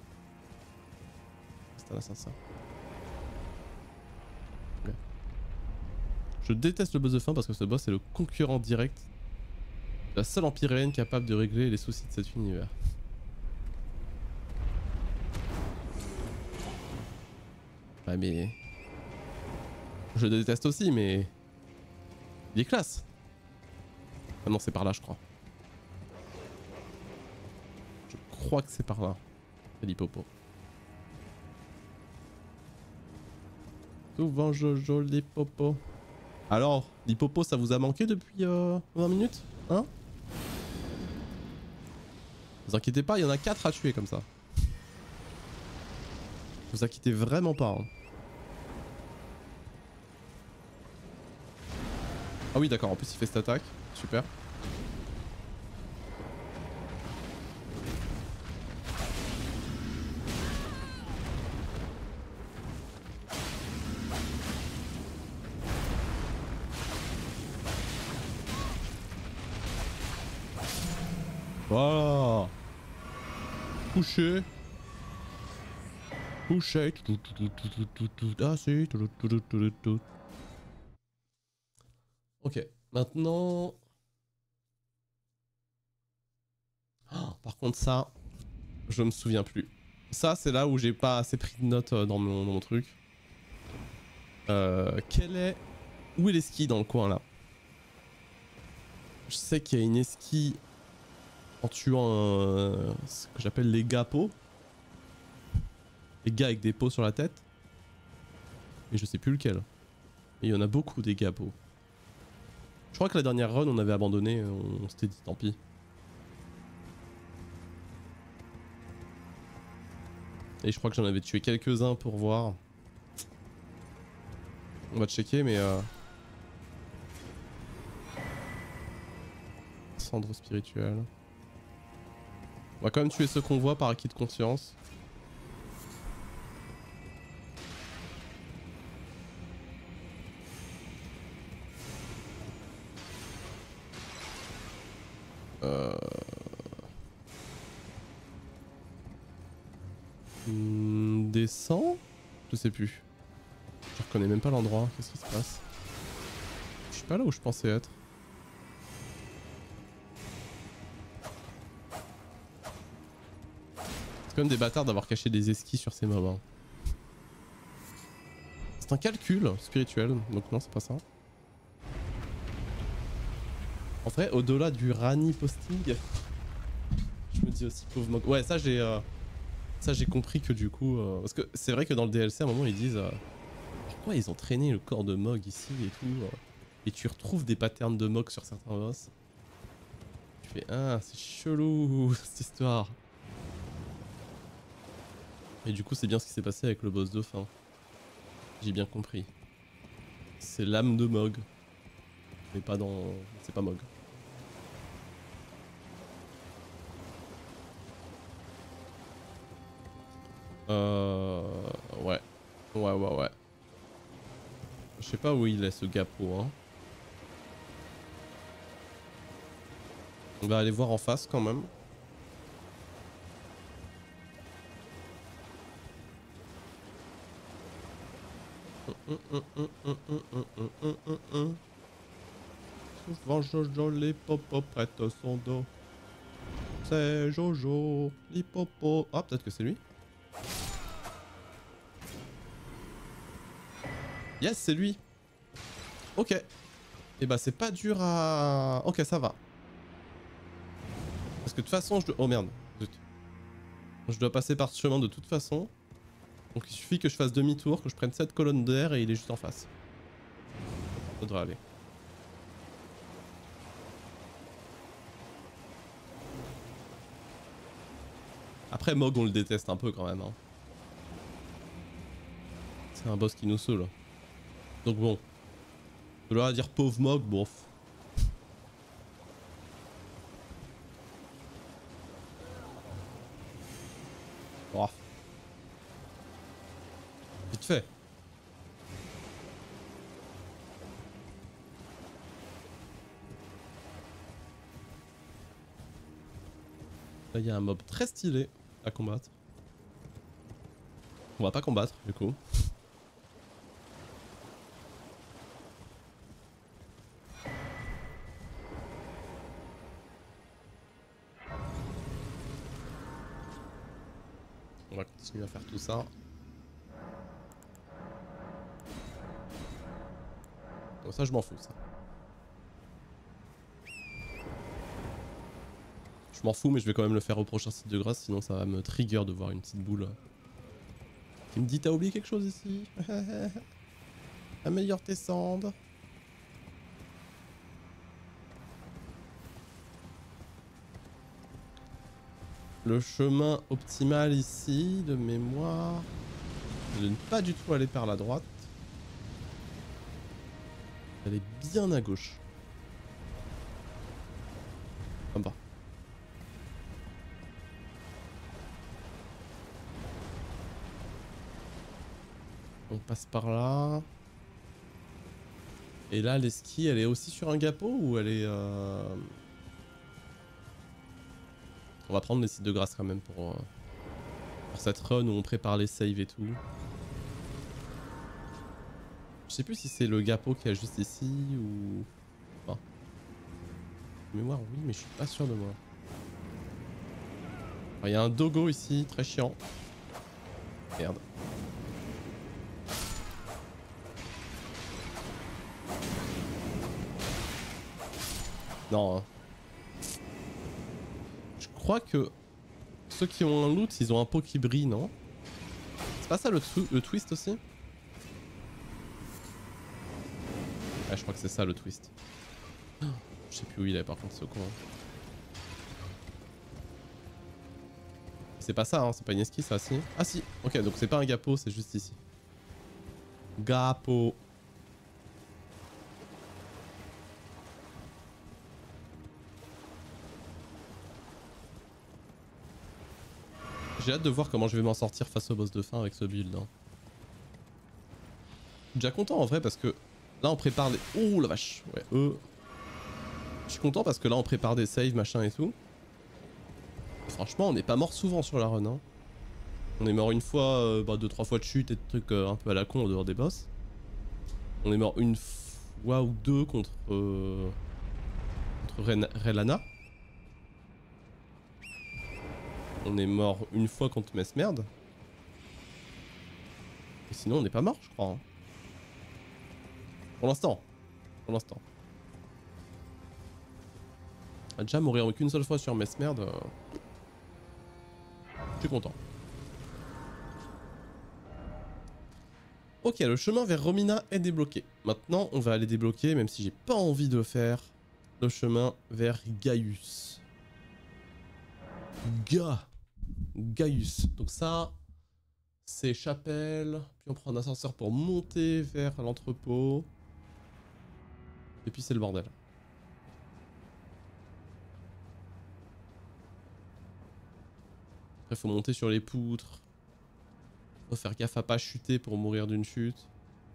C'est un ascenseur. Okay. Je déteste le boss de fin parce que ce boss est le concurrent direct. La seule empyréenne capable de régler les soucis de cet univers. Ouais mais... Je le déteste aussi mais... Il est classe. Ah non c'est par là je crois. Je crois que c'est par là. C'est l'hippopo. Souvent Jojo l'hippopo. Alors, l'hippopo ça vous a manqué depuis 20 minutes? Hein? Vous inquiétez pas, il y en a 4 à tuer comme ça. Vous inquiétez vraiment pas. Hein. Ah oui d'accord, en plus il fait cette attaque. Super. Voilà. Couché. Couché. Ah si. Ok. Maintenant... Par contre ça, je me souviens plus. Ça c'est là où j'ai pas assez pris de notes dans mon truc. Quel est... Où est l'esquille dans le coin là? Je sais qu'il y a une esquille en tuant ce que j'appelle les gapos. Les gars avec des pots sur la tête. Mais je sais plus lequel. Et il y en a beaucoup des gapos. Je crois que la dernière run on avait abandonné, on s'était dit tant pis. Et je crois que j'en avais tué quelques-uns pour voir. On va checker mais... Cendre spirituelle. On va quand même tuer ceux qu'on voit par acquis de conscience. Descend? Je sais plus. Je reconnais même pas l'endroit. Qu'est-ce qui se passe? Je suis pas là où je pensais être. C'est quand même des bâtards d'avoir caché des esquis sur ces mobs. Hein. C'est un calcul spirituel, donc non c'est pas ça. En vrai, au-delà du Rani posting, je me dis aussi pauvre Mog. Ouais, ça j'ai compris que du coup, parce que c'est vrai que dans le DLC à un moment ils disent pourquoi ils ont traîné le corps de Mog ici et tout, et tu retrouves des patterns de Mog sur certains boss. Tu fais ah c'est chelou cette histoire. Et du coup c'est bien ce qui s'est passé avec le boss de fin. J'ai bien compris. C'est l'âme de Mog. Mais pas dans... C'est pas Mog. Ouais. Ouais. Je sais pas où il est ce gapo hein. On va aller voir en face quand même. Souvent Jojo l'hippopo prête son dos. C'est Jojo l'hippopo. Ah peut-être que c'est lui. Yes c'est lui. Ok. Et bah c'est pas dur à... Ok ça va. Parce que de toute façon je dois... Oh merde. Zut. Je dois passer par ce chemin de toute façon. Donc il suffit que je fasse demi-tour, que je prenne cette colonne d'air et il est juste en face. Ça devrait aller. Après Mog on le déteste un peu quand même. Hein. C'est un boss qui nous saoule. Donc bon. De là à dire pauvre Mog, bof. Oh. Vite fait. Là il y a un mob très stylé à combattre. On va pas combattre du coup. On va continuer à faire tout ça. Bon, ça je m'en fous ça. Je m'en fous mais je vais quand même le faire au prochain site de grâce sinon ça va me trigger de voir une petite boule qui me dit t'as oublié quelque chose ici. Améliore tes cendres. Le chemin optimal ici de mémoire c'est de ne pas du tout aller par la droite. Elle est bien à gauche. En bas. On passe par là. Et là, l'esquille, elle est aussi sur un gapo ou elle est... On va prendre les sites de grâce quand même pour cette run où on prépare les saves et tout. Je sais plus si c'est le gapo qui est juste ici ou... Enfin... De mémoire, oui, mais je suis pas sûr de moi. Il y a un dogo ici, très chiant. Merde. Non. Hein. Je crois que ceux qui ont un loot, ils ont un pot qui brille, non? C'est pas ça le twist aussi? Ouais, je crois que c'est ça le twist. Je sais plus où il est par contre ce con. C'est pas ça, hein, c'est pas une esquisse ça, si? Ah si, ok, donc c'est pas un gapo, c'est juste ici. Gapo. J'ai hâte de voir comment je vais m'en sortir face au boss de fin avec ce build. Hein. Je suis déjà content en vrai parce que là on prépare des... Oh la vache, ouais, Je suis content parce que là on prépare des saves, machin et tout. Et franchement on n'est pas mort souvent sur la run. Hein. On est mort une fois, 2-3 fois de chute et de trucs un peu à la con en dehors des boss. On est mort une fois ou deux contre Relana. On est mort une fois contre Mesmerde. Et sinon on n'est pas mort je crois. Hein. Pour l'instant. Pour l'instant. Déjà mourir qu'une seule fois sur Mesmerde. Je suis content. Ok, le chemin vers Romina est débloqué. Maintenant, on va aller débloquer, même si j'ai pas envie de le faire, le chemin vers Gaius. Gaius. Donc ça, c'est chapelle. Puis on prend un ascenseur pour monter vers l'entrepôt. Et puis c'est le bordel. Après, faut monter sur les poutres. Faut faire gaffe à pas chuter pour mourir d'une chute.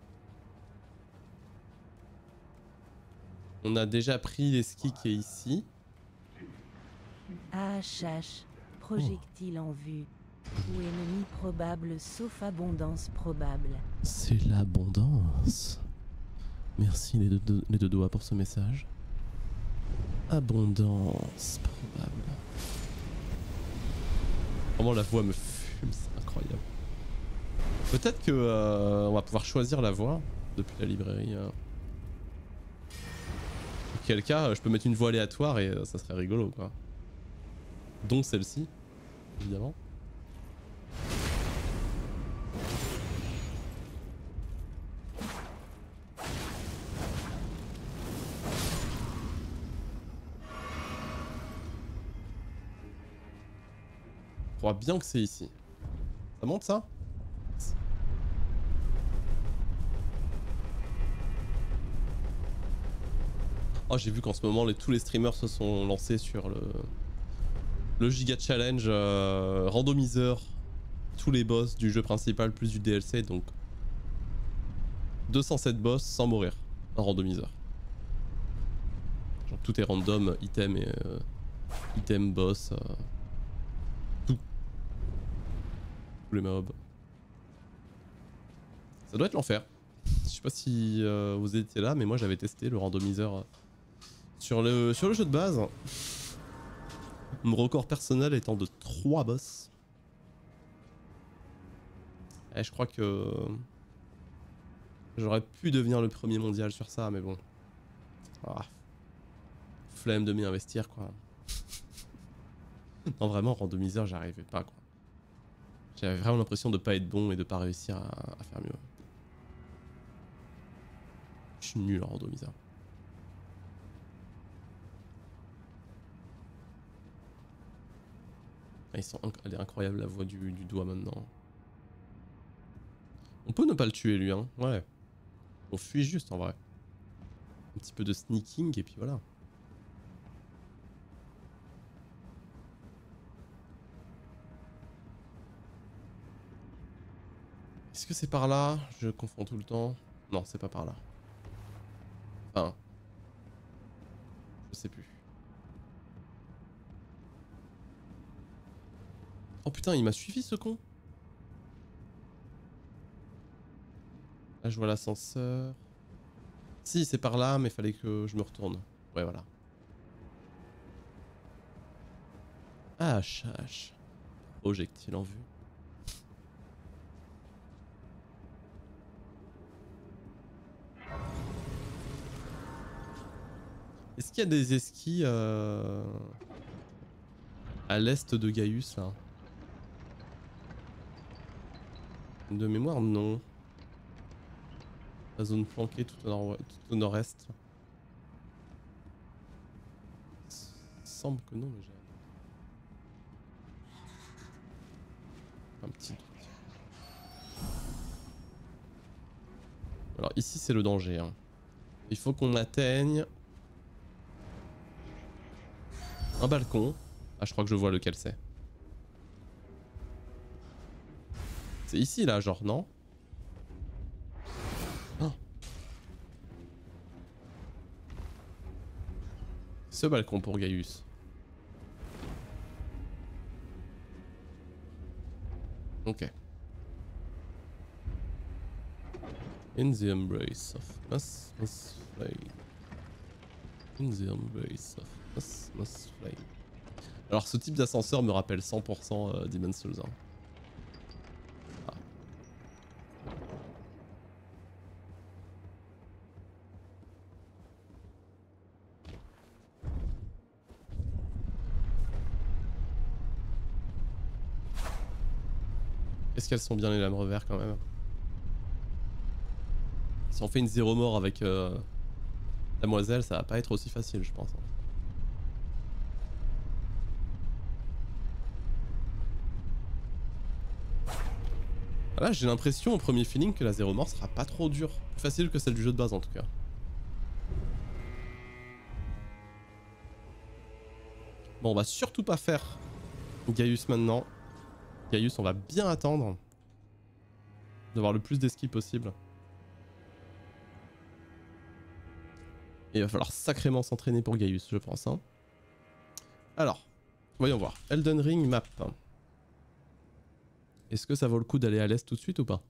On a déjà pris les skis qui est ici. HH, projectile en vue. Ou ennemi probable sauf abondance probable. C'est l'abondance. Merci les deux doigts pour ce message. Abondance probable. Vraiment la voix me fume, c'est incroyable. Peut-être que on va pouvoir choisir la voix depuis la librairie. Auquel cas, je peux mettre une voix aléatoire et ça serait rigolo quoi. Dont celle-ci, évidemment. Je crois bien que c'est ici. Ça monte ça? Oh, j'ai vu qu'en ce moment tous les streamers se sont lancés sur le Giga Challenge randomiseur. Tous les boss du jeu principal plus du DLC, donc 207 boss sans mourir en randomiseur. Genre tout est random, item et item, boss, tout. Tous les mobs. Ça doit être l'enfer. Je sais pas si vous étiez là, mais moi j'avais testé le randomiseur sur le jeu de base. Mon record personnel étant de 3 boss. Et je crois que j'aurais pu devenir le premier mondial sur ça, mais bon. Ah. Flemme de m'y investir quoi. Non vraiment, randomiseur j'arrivais pas quoi. J'avais vraiment l'impression de pas être bon et de pas réussir à faire mieux. Je suis nul en randomiseur. Ah, elle est incroyable la voix du doigt maintenant. On peut ne pas le tuer lui hein, ouais. On fuit juste en vrai. Un petit peu de sneaking et puis voilà. Est-ce que c'est par là? Je confonds tout le temps. Non, c'est pas par là. Enfin... Je sais plus. Oh putain, il m'a suivi ce con. Là je vois l'ascenseur. Si, c'est par là, mais fallait que je me retourne. Ouais, voilà. HH. Projectile en vue. Est-ce qu'il y a des esquis à l'est de Gaius là? De mémoire, non. La zone planquée tout au nord-est. Il semble que non, mais j'ai un petit doute. Alors ici c'est le danger. Hein. Il faut qu'on atteigne un balcon. Ah, je crois que je vois lequel c'est. C'est ici là, genre, non? Oh. Ce balcon pour Gaius. Ok. In the embrace of Mass Flame. In the embrace of Mass Flame. Alors ce type d'ascenseur me rappelle 100% Demon's Souls. Hein. Ah. Est-ce qu'elles sont bien les lames revers quand même? Si on fait une zéro mort avec Damoiselle, ça va pas être aussi facile je pense. Là j'ai l'impression au premier feeling que la zéro mort sera pas trop dure. Plus facile que celle du jeu de base en tout cas. Bon on va surtout pas faire Gaius maintenant. Gaius on va bien attendre. D'avoir le plus d'esquive possible. Et il va falloir sacrément s'entraîner pour Gaius je pense. Hein. Alors, voyons voir. Elden Ring map. Est-ce que ça vaut le coup d'aller à l'est tout de suite ou pas?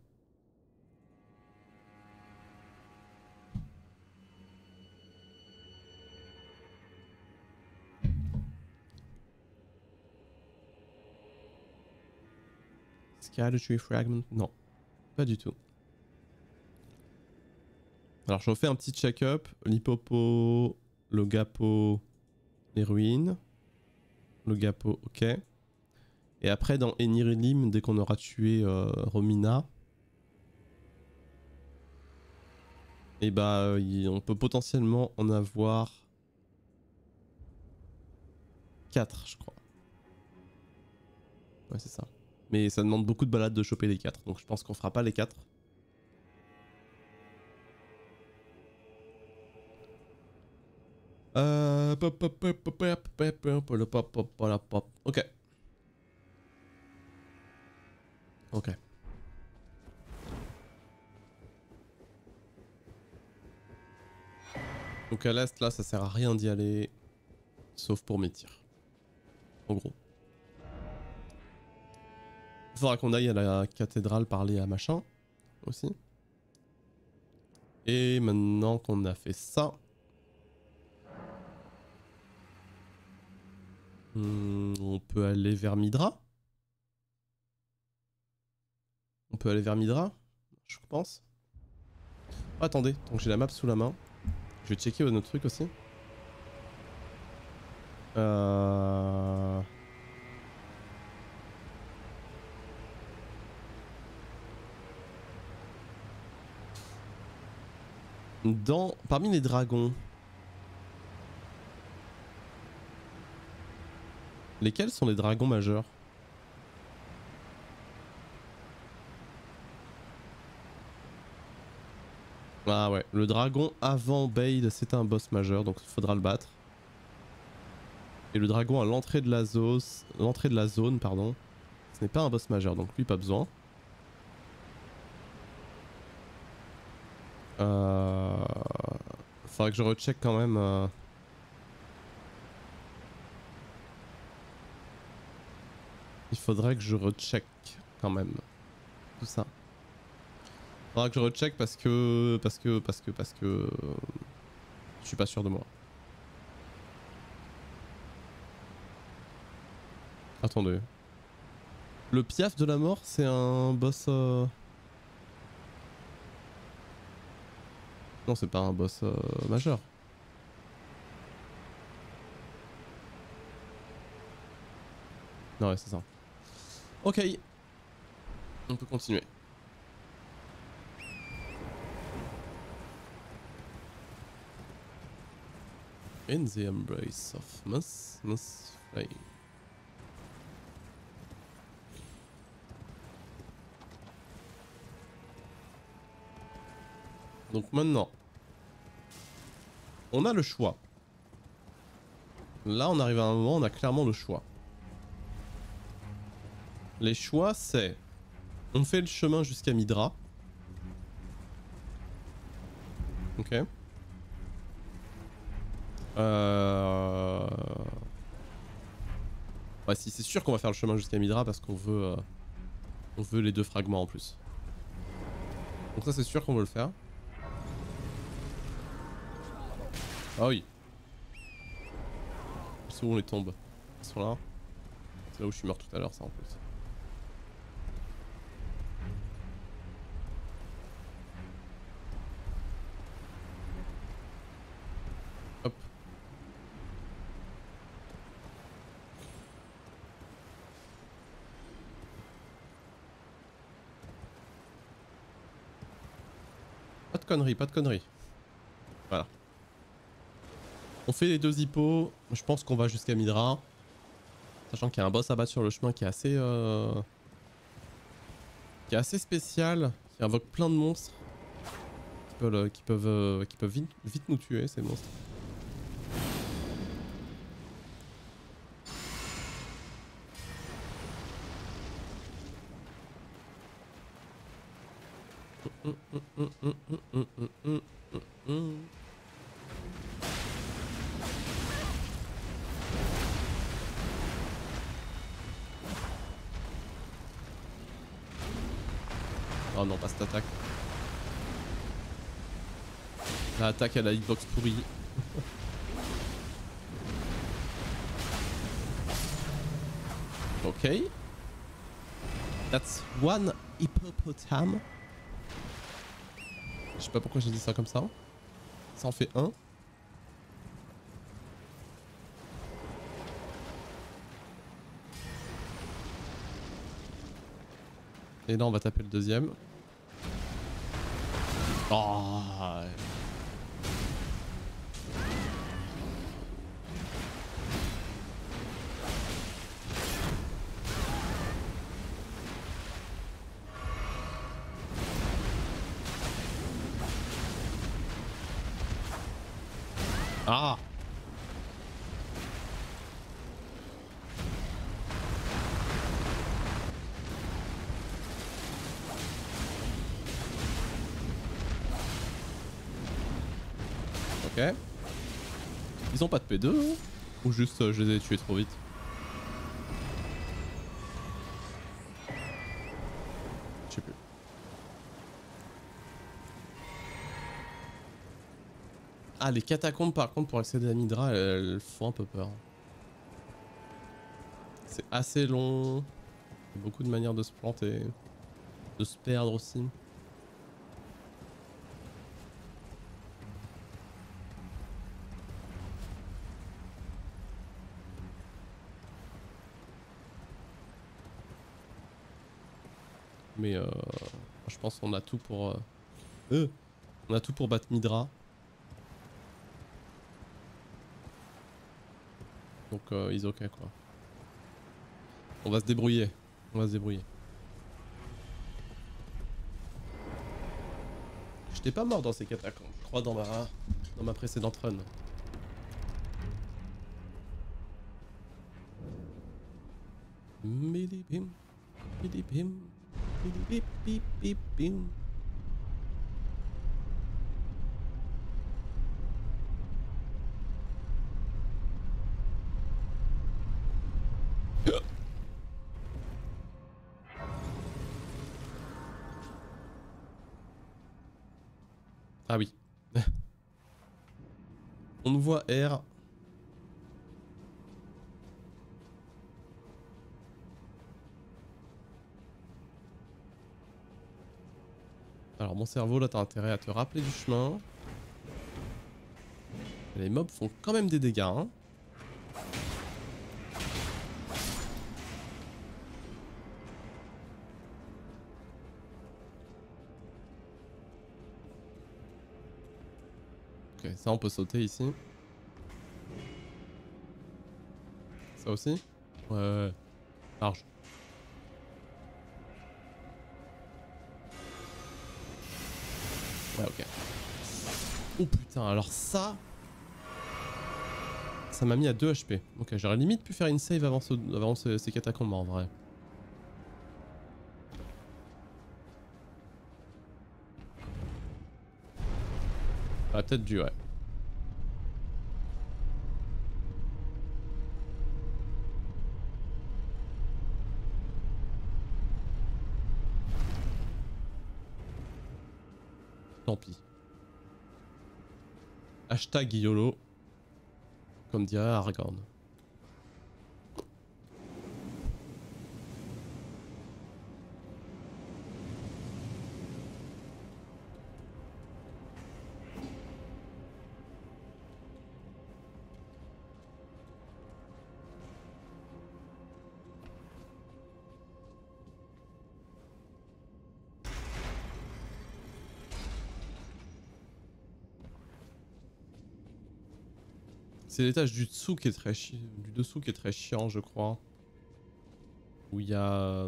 Scaly Fragment? Non, pas du tout. Alors je refais un petit check-up. L'Hippopo, le Gapo, les ruines. Le Gapo, ok. Et après dans Enirilim, dès qu'on aura tué Romina, et bah on peut potentiellement en avoir 4 je crois. Ouais c'est ça. Mais ça demande beaucoup de balades de choper les 4, donc je pense qu'on fera pas les 4. Ok. Ok. Donc à l'est là ça sert à rien d'y aller. Sauf pour mes tirs. En gros. Il faudra qu'on aille à la cathédrale parler à machin. Aussi. Et maintenant qu'on a fait ça. On peut aller vers Midra. On peut aller vers Midra, je pense. Oh, attendez, donc j'ai la map sous la main. Je vais checker notre truc aussi. Parmi les dragons, lesquels sont les dragons majeurs? Ah ouais, le dragon avant Bade c'est un boss majeur donc il faudra le battre. Et le dragon à l'entrée de la zone, pardon, ce n'est pas un boss majeur donc lui pas besoin. Faudrait que je recheck quand même. Il faudrait que je recheck quand même tout ça. Faudra que je recheck parce que je suis pas sûr de moi. Attendez. Le piaf de la mort, c'est un boss... Non, c'est pas un boss majeur. Non, ouais, c'est ça. Ok. On peut continuer. In the embrace of Moss Flame. Donc maintenant, on a le choix. Là, on arrive à un moment, on a clairement le choix. Les choix, c'est... On fait le chemin jusqu'à Midra. Ok. Ouais, si, c'est sûr qu'on va faire le chemin jusqu'à Midra parce qu'on veut... on veut les 2 fragments en plus. Donc ça, c'est sûr qu'on veut le faire. Ah oui. C'est où les tombes? Ils sont là. C'est là où je suis mort tout à l'heure, ça en plus. Hop. Pas de conneries, pas de conneries. Voilà. On fait les 2 hippos. Je pense qu'on va jusqu'à Midra. Sachant qu'il y a un boss à battre sur le chemin qui est assez... qui est assez spécial. Qui invoque plein de monstres. Qui peuvent vite nous tuer, ces monstres. Oh non, pas cette attaque. L'attaque à la hitbox pourrie. Ok. That's one hippopotame. Je sais pas pourquoi j'ai dit ça comme ça. Ça en fait un. Et là on va taper le deuxième. Oh. Ah. Ok. Ils ont pas de P2 hein? Ou juste je les ai tués trop vite? Je sais plus. Ah, les catacombes par contre pour accéder à Midra elles font un peu peur. C'est assez long. Il y a beaucoup de manières de se planter. De se perdre aussi. Mais je pense qu'on a tout pour... on a tout pour battre Midra. Donc ils ok quoi. On va se débrouiller. On va se débrouiller. J'étais pas mort dans ces catacombes, je crois, dans ma précédente run. Bidibim, bidibim, bidibibibibim. Ah oui. On nous voit R. Alors mon cerveau là t'as intérêt à te rappeler du chemin. Les mobs font quand même des dégâts hein. Ok, ça on peut sauter ici. Ça aussi? Ouais. Large. Ouais, ok. Oh putain, alors ça... Ça m'a mis à 2 HP. Ok, j'aurais limite pu faire une save avant, ces catacombes en vrai. Ah, peut-être dû, ouais. Tant pis. Hashtag YOLO. Comme dirait Aragorn. C'est l'étage du dessous qui est très chiant, je crois. Où il y a...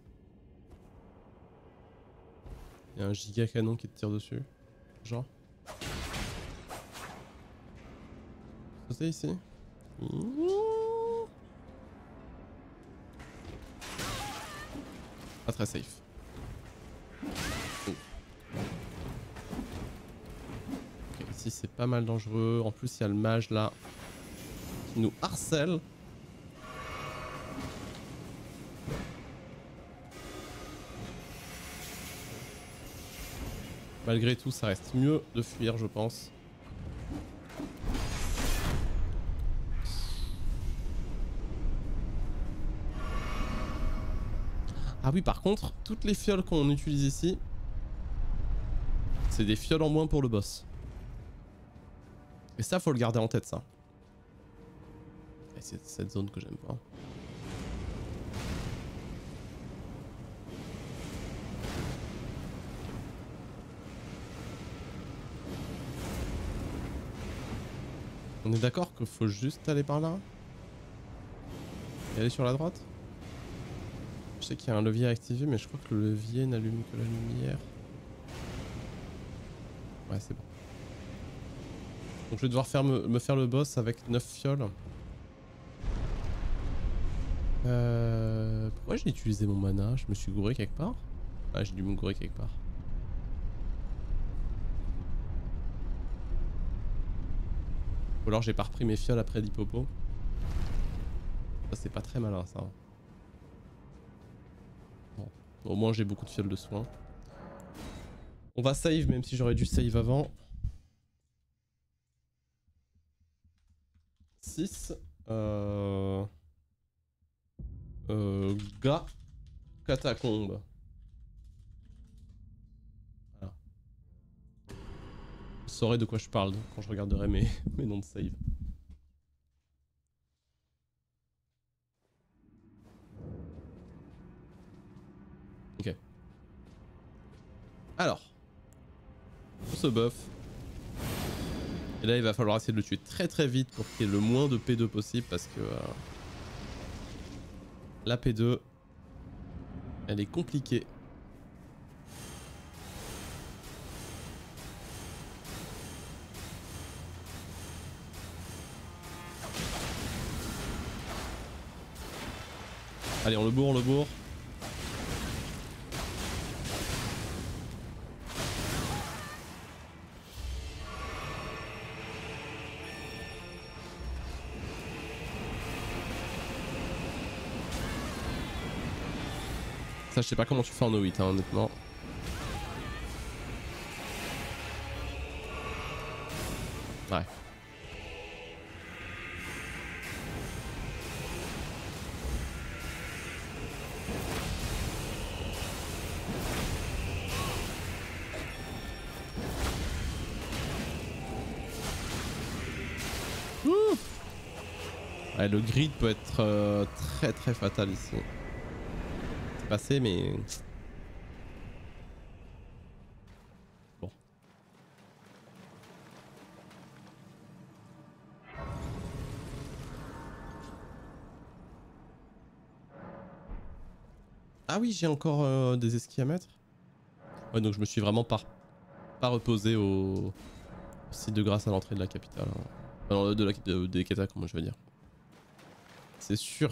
il y a un giga canon qui te tire dessus. Genre. C'est ici. Pas très safe. Oh. Ok, ici c'est pas mal dangereux. En plus il y a le mage là qui nous harcèle. Malgré tout, ça reste mieux de fuir, je pense. Ah oui, par contre, toutes les fioles qu'on utilise ici, c'est des fioles en moins pour le boss. Et ça, faut le garder en tête, ça. Et c'est cette zone que j'aime pas. On est d'accord qu'il faut juste aller par là et aller sur la droite? Je sais qu'il y a un levier à activer, mais je crois que le levier n'allume que la lumière. Ouais, c'est bon. Donc je vais devoir me faire le boss avec 9 fioles. Pourquoi j'ai utilisé mon mana? Je me suis gouré quelque part? Ah, j'ai dû me gourer quelque part. Ou alors j'ai pas repris mes fioles après l'hippopo. Ça c'est pas très malin ça. Bon. Au moins j'ai beaucoup de fioles de soins. On va save même si j'aurais dû save avant. 6. Gars. Catacombe. Voilà. Je saurai de quoi je parle quand je regarderai mes noms de save. Ok. Alors. On se buff. Et là il va falloir essayer de le tuer très vite pour qu'il y ait le moins de P2 possible parce que... la P2... elle est compliquée. Allez, on le bourre, on le bourre. Ça, je sais pas comment tu fais en O8, hein, honnêtement. Ouais. Ouais, le grid peut être très très fatal ici. C'est passé mais... Bon. Ah oui, j'ai encore des esquis à mettre. Ouais, donc je me suis vraiment pas reposé au site de grâce à l'entrée de la capitale. Hein. Enfin, des catacombes, je veux dire. C'est sûr.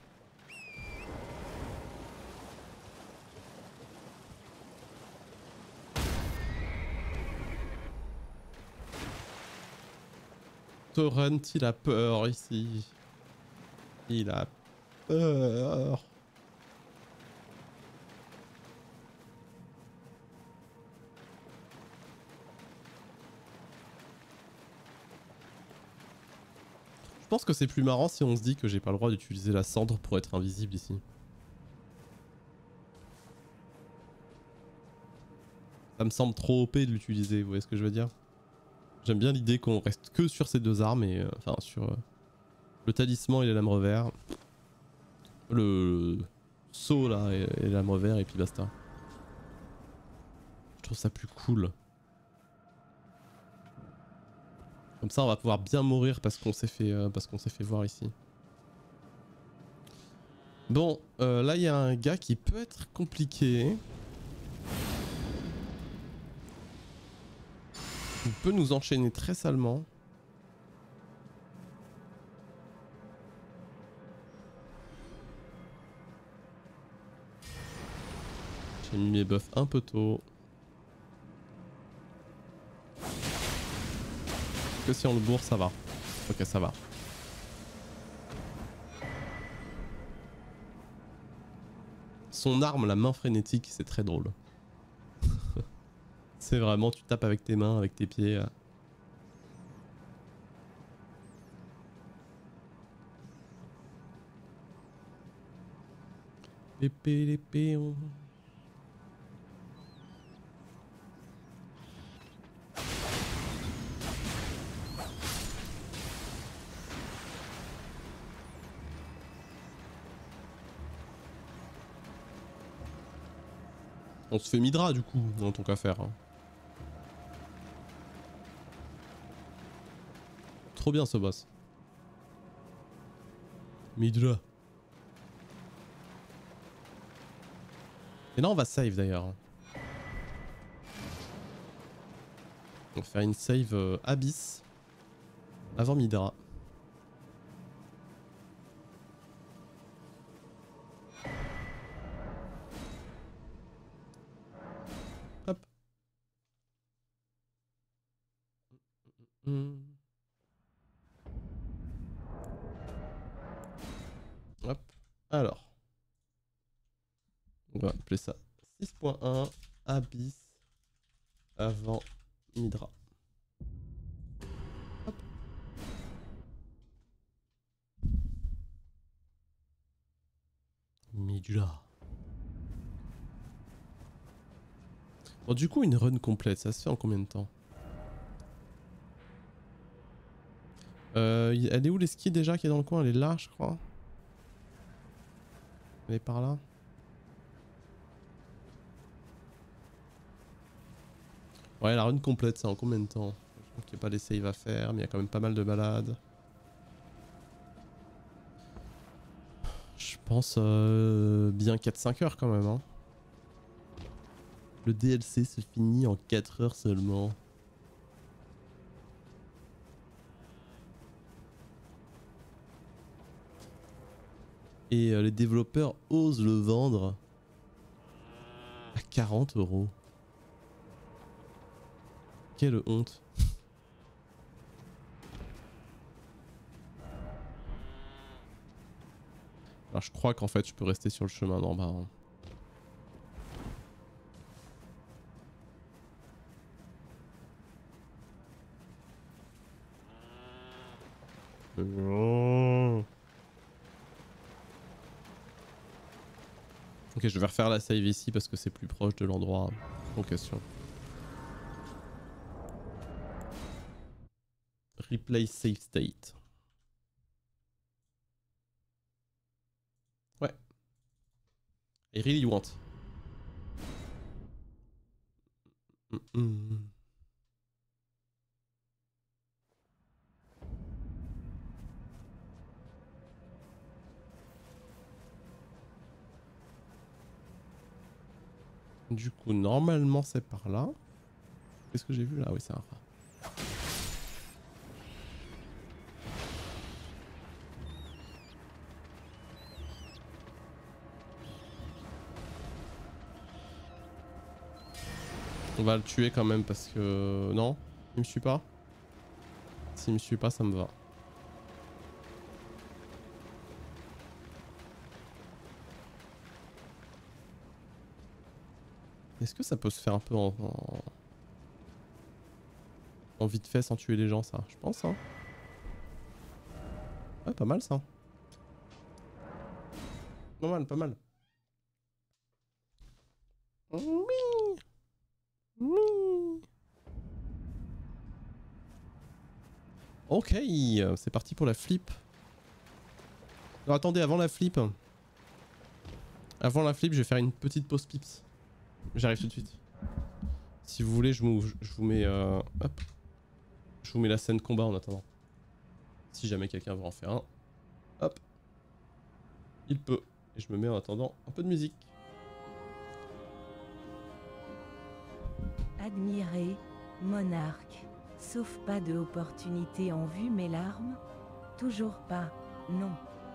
Torrent, il a peur ici. Il a peur. Je pense que c'est plus marrant si on se dit que j'ai pas le droit d'utiliser la cendre pour être invisible ici. Ça me semble trop OP de l'utiliser, vous voyez ce que je veux dire? J'aime bien l'idée qu'on reste que sur ces deux armes et enfin sur le talisman et les lames revers. Le saut là et les lames revers et puis basta. Je trouve ça plus cool. Comme ça on va pouvoir bien mourir parce qu'on s'est fait voir ici. Bon, là il y a un gars qui peut être compliqué. Il peut nous enchaîner très salement. J'ai mis mes buffs un peu tôt. Que si on le bourre ça va. Ok, ça va. Son arme, la main frénétique, c'est très drôle. C'est vraiment, tu tapes avec tes mains, avec tes pieds. L'épée, l'épée, on... On se fait Midra du coup, dans ton cas faire. Hein. Trop bien ce boss. Midra. Et là on va save d'ailleurs. On va faire une save Abyss avant Midra. Hop. Hop. Alors. On va appeler ça 6.1 Abyss avant Midra. Hop. Midra. Bon, du coup, une run complète, ça se fait en combien de temps? Elle est où l'esquive déjà qui est dans le coin? Elle est là, je crois. Elle est par là. Ouais, la run complète, c'est en combien de temps? Je crois qu'il n'y a pas des saves à faire, mais il y a quand même pas mal de balades. Je pense bien 4-5 heures quand même. Hein. Le DLC se finit en 4 heures seulement. Et les développeurs osent le vendre à 40 €. Quelle honte. Alors je crois qu'en fait je peux rester sur le chemin d'en bas. Hein. Ok, je vais refaire la save ici parce que c'est plus proche de l'endroit en question. Replay save state. Ouais. I really want. Du coup, normalement, c'est par là. Qu'est-ce que j'ai vu là? Oui, c'est un rat. On va le tuer quand même parce que... Non? Il me suit pas? S'il me suit pas, ça me va. Est-ce que ça peut se faire un peu en vite fait sans tuer les gens, ça? Je pense, hein. Ouais, pas mal, ça. Pas mal, pas mal. Oui. Oui. Ok, c'est parti pour la flip. Alors attendez, avant la flip... Avant la flip, je vais faire une petite pause pips. J'arrive tout de suite. Si vous voulez, je vous mets... hop. Je vous mets la scène combat en attendant. Si jamais quelqu'un veut en faire un. Hop. Il peut. Et je me mets en attendant un peu de musique. Admirer, monarque. Sauf pas de opportunité en vue mes larmes? Toujours pas, non.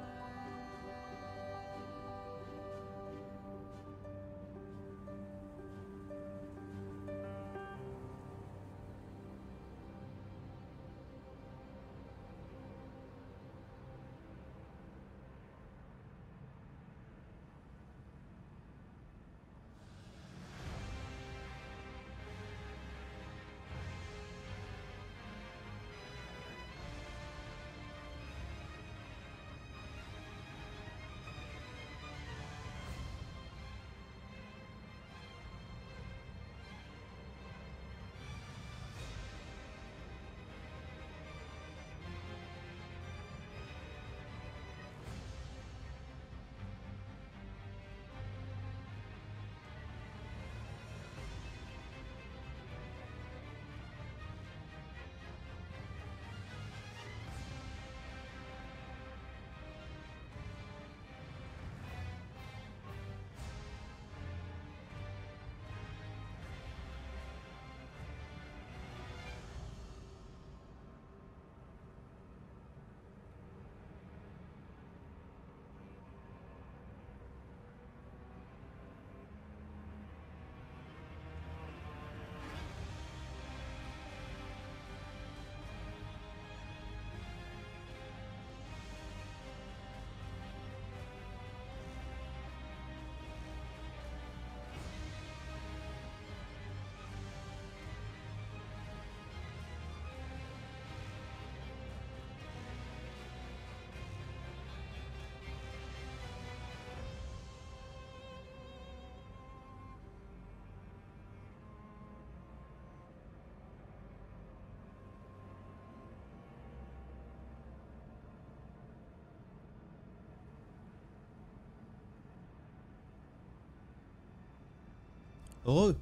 Heureux.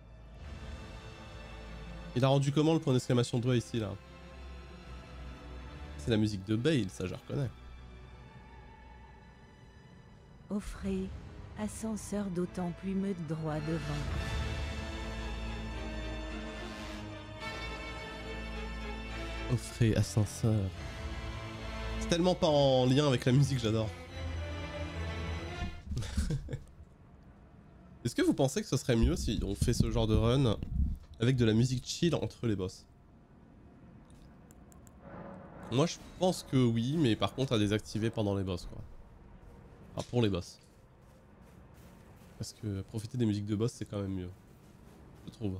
Il a rendu comment le point d'exclamation de doigt ici là? C'est la musique de Bale, ça je reconnais. Offrez, ascenseur d'autant plus meute droit devant. Offrez ascenseur. C'est tellement pas en lien avec la musique, j'adore. Est-ce que vous pensez que ce serait mieux si on fait ce genre de run avec de la musique chill entre les boss? Moi je pense que oui, mais par contre à désactiver pendant les boss quoi. Enfin pour les boss. Parce que profiter des musiques de boss c'est quand même mieux. Je trouve.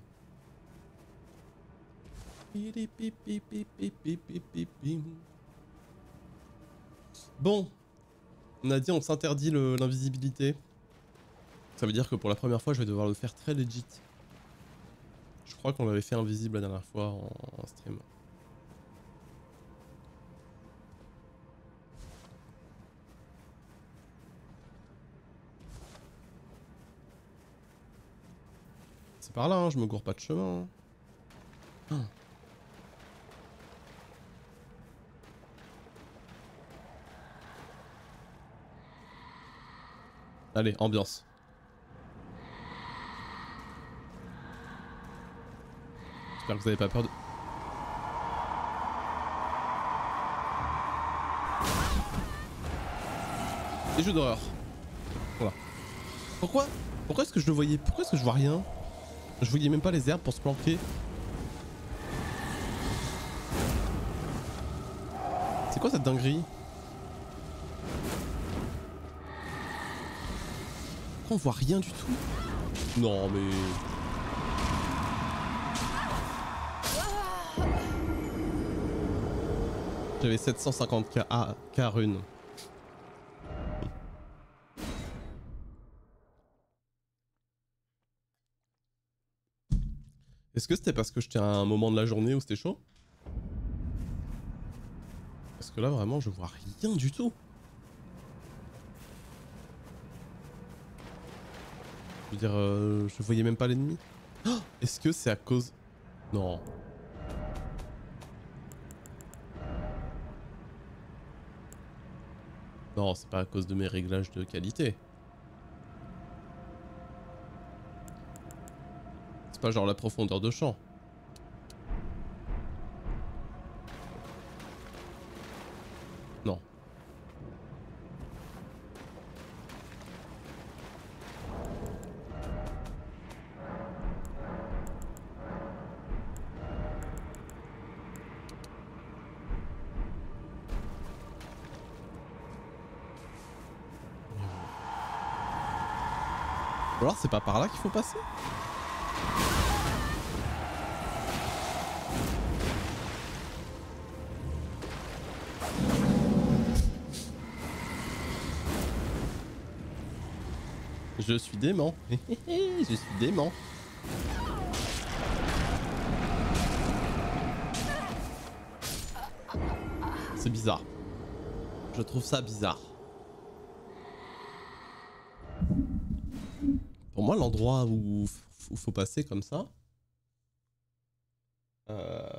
Bon. On a dit on s'interdit l'invisibilité. Ça veut dire que pour la première fois je vais devoir le faire très legit. Je crois qu'on l'avait fait invisible la dernière fois en stream. par là, hein, je me gourre pas de chemin. Hein. Allez, ambiance. J'espère que vous avez pas peur de... Des jeux d'horreur. Voilà. Pourquoi est-ce que je le voyais? Pourquoi est-ce que je vois rien? Je voyais même pas les herbes pour se planquer. C'est quoi cette dinguerie? Pourquoi on voit rien du tout? Non mais... J'avais 750 K runes. Est-ce que c'était parce que j'étais à un moment de la journée où c'était chaud? Parce que là vraiment je vois rien du tout. Je veux dire, je voyais même pas l'ennemi. Oh, est-ce que c'est à cause... Non. Non, c'est pas à cause de mes réglages de qualité. C'est pas genre la profondeur de champ. Non. Ou alors c'est pas par là qu'il faut passer? Je suis dément. Je suis dément. C'est bizarre. Je trouve ça bizarre. Pour moi, l'endroit où faut passer comme ça... Il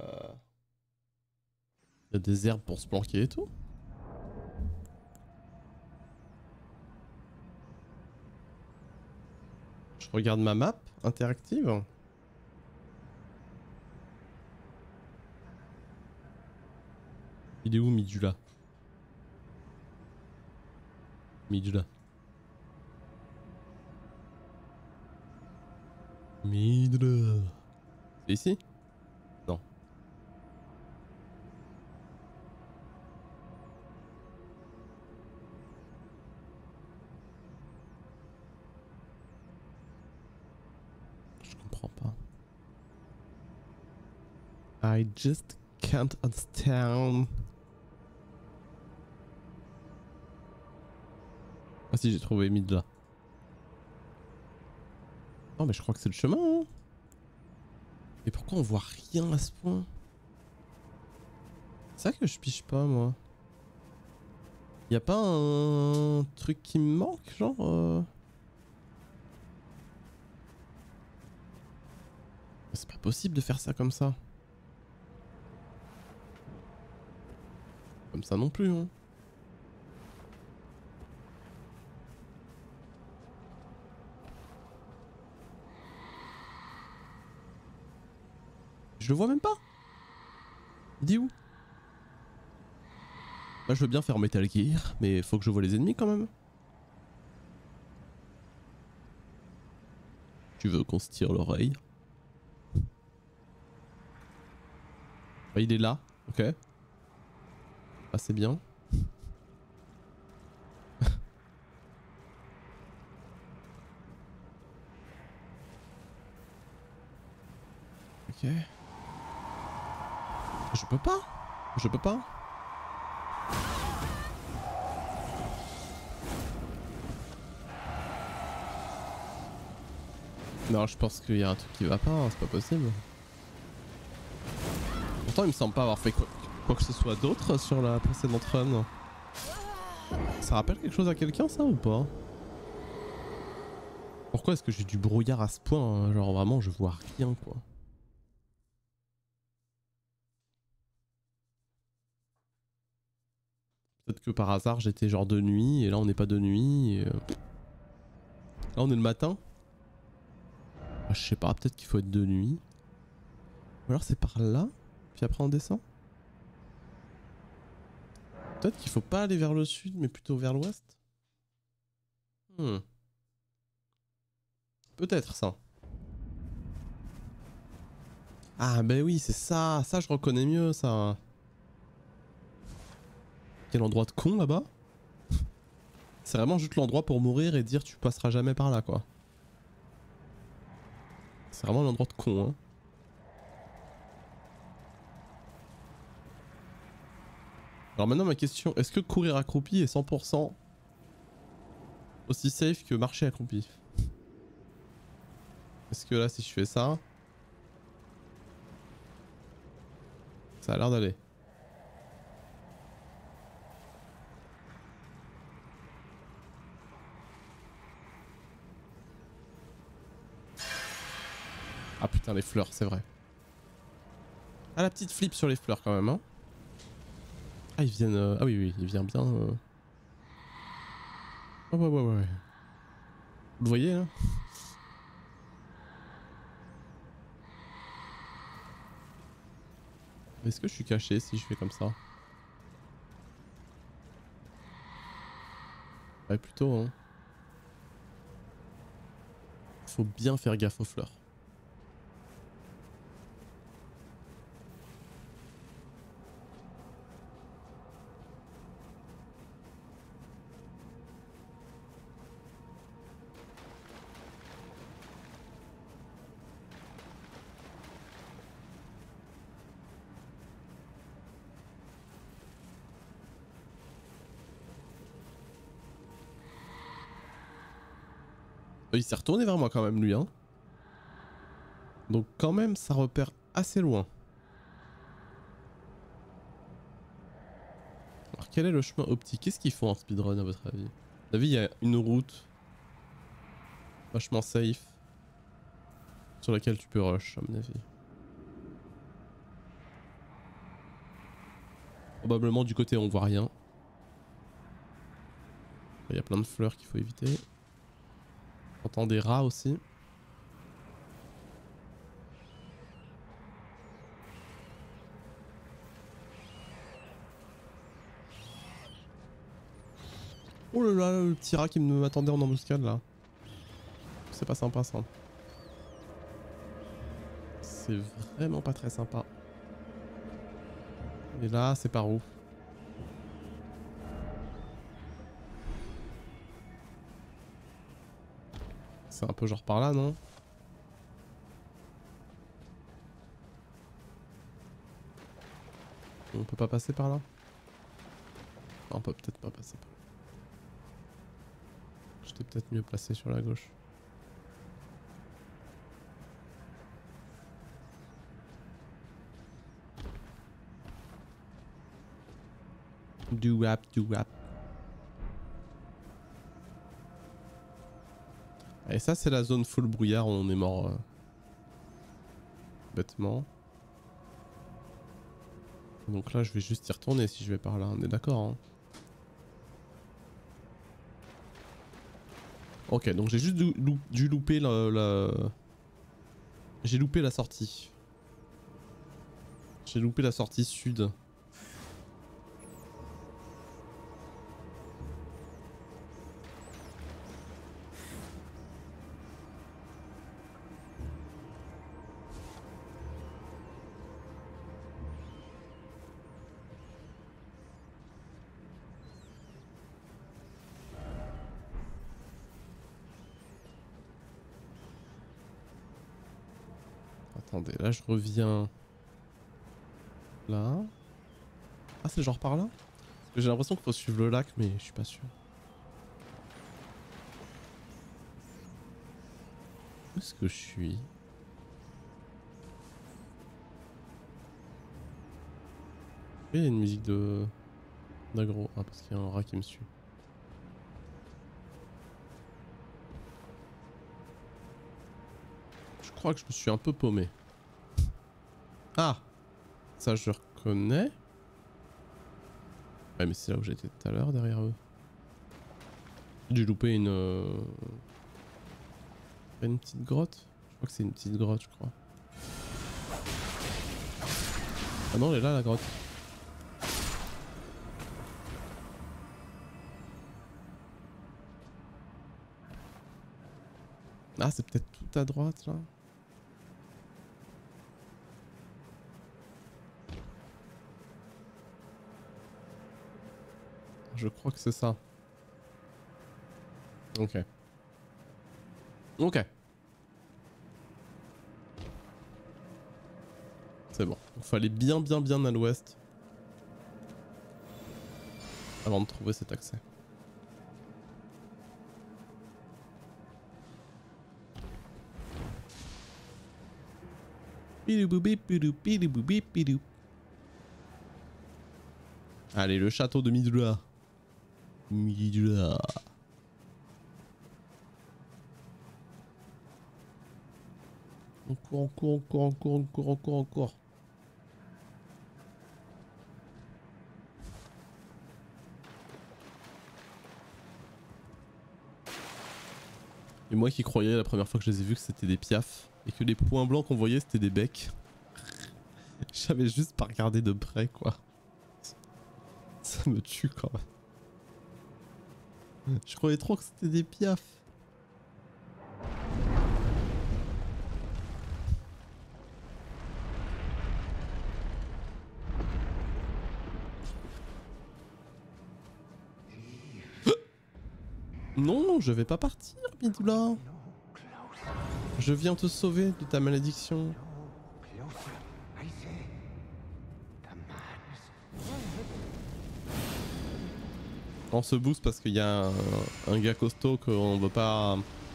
y a des herbes pour se planquer et tout. Je regarde ma map interactive. Il est où Midula? Midula. Midula. C'est ici? Non. Je comprends pas. I just can't understand. Ah si, j'ai trouvé Midla. Non mais je crois que c'est le chemin hein. Mais pourquoi on voit rien à ce point? C'est ça que je piche pas moi. Y'a pas un truc qui me manque genre C'est pas possible de faire ça comme ça. Comme ça non plus hein. Je le vois même pas. Il dit où? Bah, je veux bien faire Metal Gear, mais faut que je vois les ennemis quand même. Tu veux qu'on se tire l'oreille? Ah, il est là, ok. Ah, c'est bien. Ok. Je peux pas. Je peux pas. Non, je pense qu'il y a un truc qui va pas, hein, c'est pas possible. Pourtant, il me semble pas avoir fait quoi que ce soit d'autre sur la précédente run. Ça rappelle quelque chose à quelqu'un, ça, ou pas? Pourquoi est-ce que j'ai du brouillard à ce point hein? Genre vraiment je vois rien quoi. Peut-être que par hasard j'étais genre de nuit et là on n'est pas de nuit. Et, là on est le matin. Ah, je sais pas, peut-être qu'il faut être de nuit. Ou alors c'est par là, puis après on descend. Peut-être qu'il faut pas aller vers le sud mais plutôt vers l'ouest. Peut-être ça. Ah ben oui c'est ça, ça je reconnais mieux ça. Quel endroit de con là-bas. C'est vraiment juste l'endroit pour mourir et dire tu passeras jamais par là quoi. C'est vraiment l'endroit de con hein. Alors maintenant ma question, est-ce que courir accroupi est 100% aussi safe que marcher accroupi? Est-ce que là si je fais ça, ça a l'air d'aller. Ah putain les fleurs c'est vrai. Ah la petite flip sur les fleurs quand même hein. Ah ils viennent... Ah oui oui il vient bien... Oh ouais ouais ouais. Vous le voyez là? Est-ce que je suis caché si je fais comme ça? Ouais plutôt hein. Faut bien faire gaffe aux fleurs. Il s'est retourné vers moi quand même lui hein. Donc quand même ça repère assez loin. Alors quel est le chemin optique? Qu'est-ce qu'ils font en speedrun à votre avis? À mon avis il y a une route vachement safe sur laquelle tu peux rush à mon avis. Probablement du côté où on voit rien. Il y a plein de fleurs qu'il faut éviter. On entend des rats aussi. Oh là là, le petit rat qui m'attendait en embuscade là. C'est pas sympa ça. C'est vraiment pas très sympa. Et là, c'est par où? C'est un peu genre par là, non? On peut pas passer par là? Non, on peut peut-être pas passer par là. J'étais peut-être mieux placé sur la gauche. Do-wap, do-wap. Et ça, c'est la zone full brouillard où on est mort bêtement. Donc là, je vais juste y retourner si je vais par là. On est d'accord, hein? Ok, donc j'ai juste dû louper J'ai loupé la sortie. J'ai loupé la sortie sud. Attendez, là je reviens... Là... Ah c'est genre par là? Parce que j'ai l'impression qu'il faut suivre le lac mais je suis pas sûr. Où est-ce que je suis? Il y a une musique de... d'agro. Ah parce qu'il y a un rat qui me suit. crois que je me suis un peu paumé. Ah, ça je reconnais. Ouais mais c'est là où j'étais tout à l'heure derrière eux. J'ai loupé une petite grotte. Je crois que c'est une petite grotte je crois. Ah non elle est là la grotte. Ah c'est peut-être tout à droite là. Je crois que c'est ça. Ok. Ok. C'est bon. Il fallait bien à l'ouest. Avant de trouver cet accès. Allez, le château de Midula. Midula. On court. Et moi qui croyais la première fois que je les ai vus que c'était des piafs et que les points blancs qu'on voyait c'était des becs. J'avais juste pas regardé de près quoi. Ça me tue quand même. Je croyais trop que c'était des piafs. Non, je vais pas partir, Midula. Je viens te sauver de ta malédiction. On se booste parce qu'il y a un gars costaud qu'on veut pas...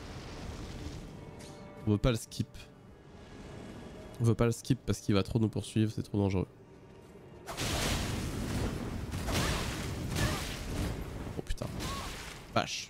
On veut pas le skip. On veut pas le skip parce qu'il va trop nous poursuivre, c'est trop dangereux. Oh putain. Vache.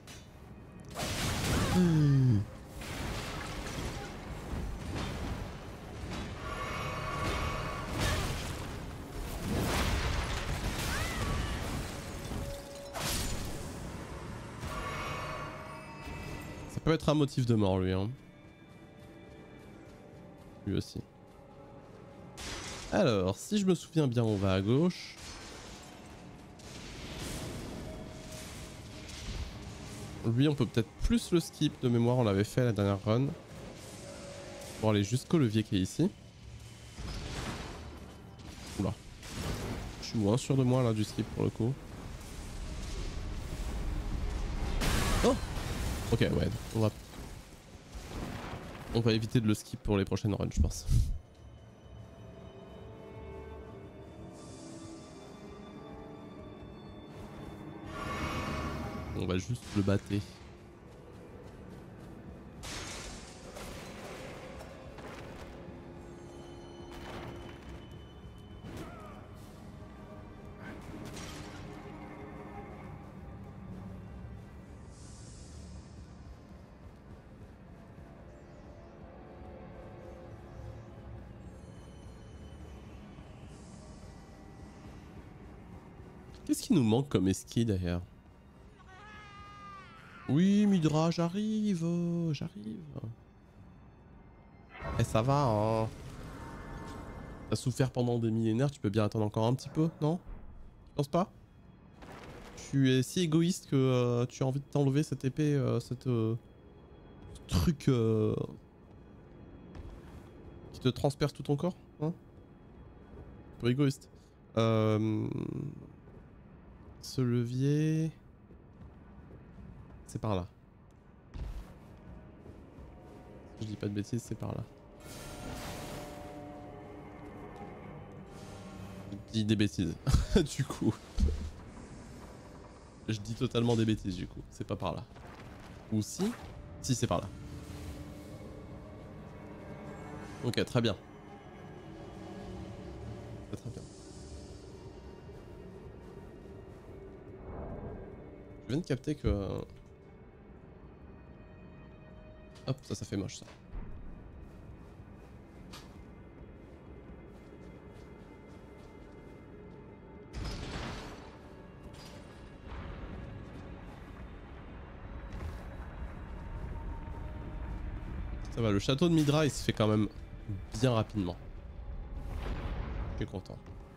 Ça peut être un motif de mort lui hein. Lui aussi. Alors, si je me souviens bien, on va à gauche. Lui, on peut peut-être plus le skip de mémoire, on l'avait fait à la dernière run. Pour aller jusqu'au levier qui est ici. Oula. Je suis moins sûr de moi là du skip pour le coup. Oh! Ok, ouais, on va éviter de le skip pour les prochaines runs, je pense. On va juste le battre. Qu'est-ce qui nous manque comme esquis d'ailleurs? Oui, Midra, j'arrive. Eh, ça va, hein. T'as souffert pendant des millénaires, tu peux bien attendre encore un petit peu, non? Tu penses pas? Tu es si égoïste que tu as envie de t'enlever cette épée, ce truc qui te transperce tout ton corps, hein? Un peu égoïste. Ce levier... C'est par là. Je dis pas de bêtises, c'est par là. Je dis des bêtises, du coup. Je dis totalement des bêtises, du coup. C'est pas par là. Ou si? Si, c'est par là. Ok, très bien. Très bien. Je viens de capter que... Hop, ça fait moche, ça. Ça va, le château de Midra il se fait quand même bien rapidement. Je suis content.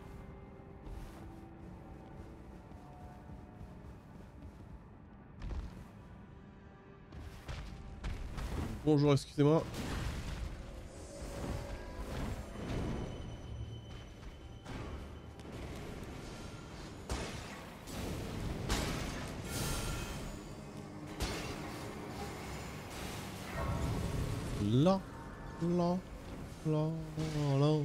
Bonjour, excusez-moi. Là, là, là, là.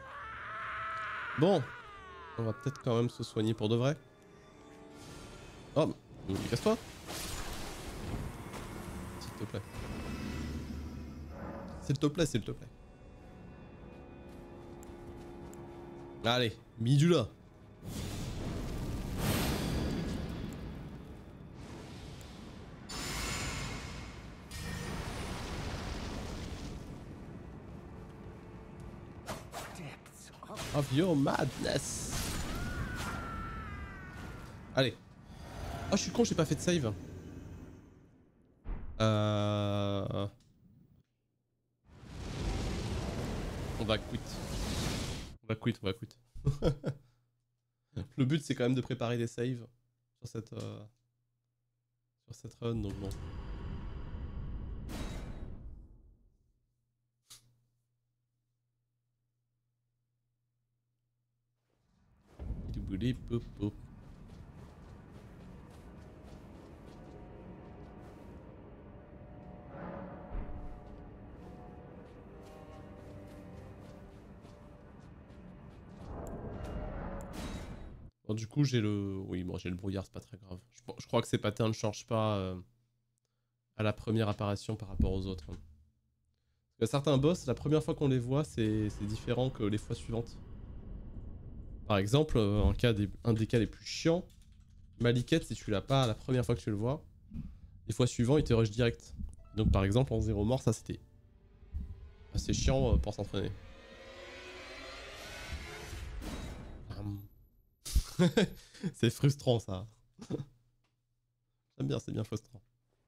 Bon, on va peut-être quand même se soigner pour de vrai. Oh, mais casse-toi. S'il te plaît. S'il te plaît, s'il te plaît. Allez, Midula. Of your madness. Allez. Oh, je suis con, j'ai pas fait de save. On va quit. On va quit, on va quit. Le but c'est quand même de préparer des saves sur cette run, donc bon. Bon, du coup j'ai le... Oui bon j'ai le brouillard, c'est pas très grave. Je crois que ces patterns ne changent pas à la première apparition par rapport aux autres. Il y a certains boss, la première fois qu'on les voit c'est différent que les fois suivantes. Par exemple, un des cas les plus chiants, Maliket, si tu l'as pas la première fois que tu le vois, les fois suivantes il te rush direct. Donc par exemple en 0 mort, ça c'était assez chiant pour s'entraîner. C'est frustrant ça. J'aime bien, c'est bien frustrant.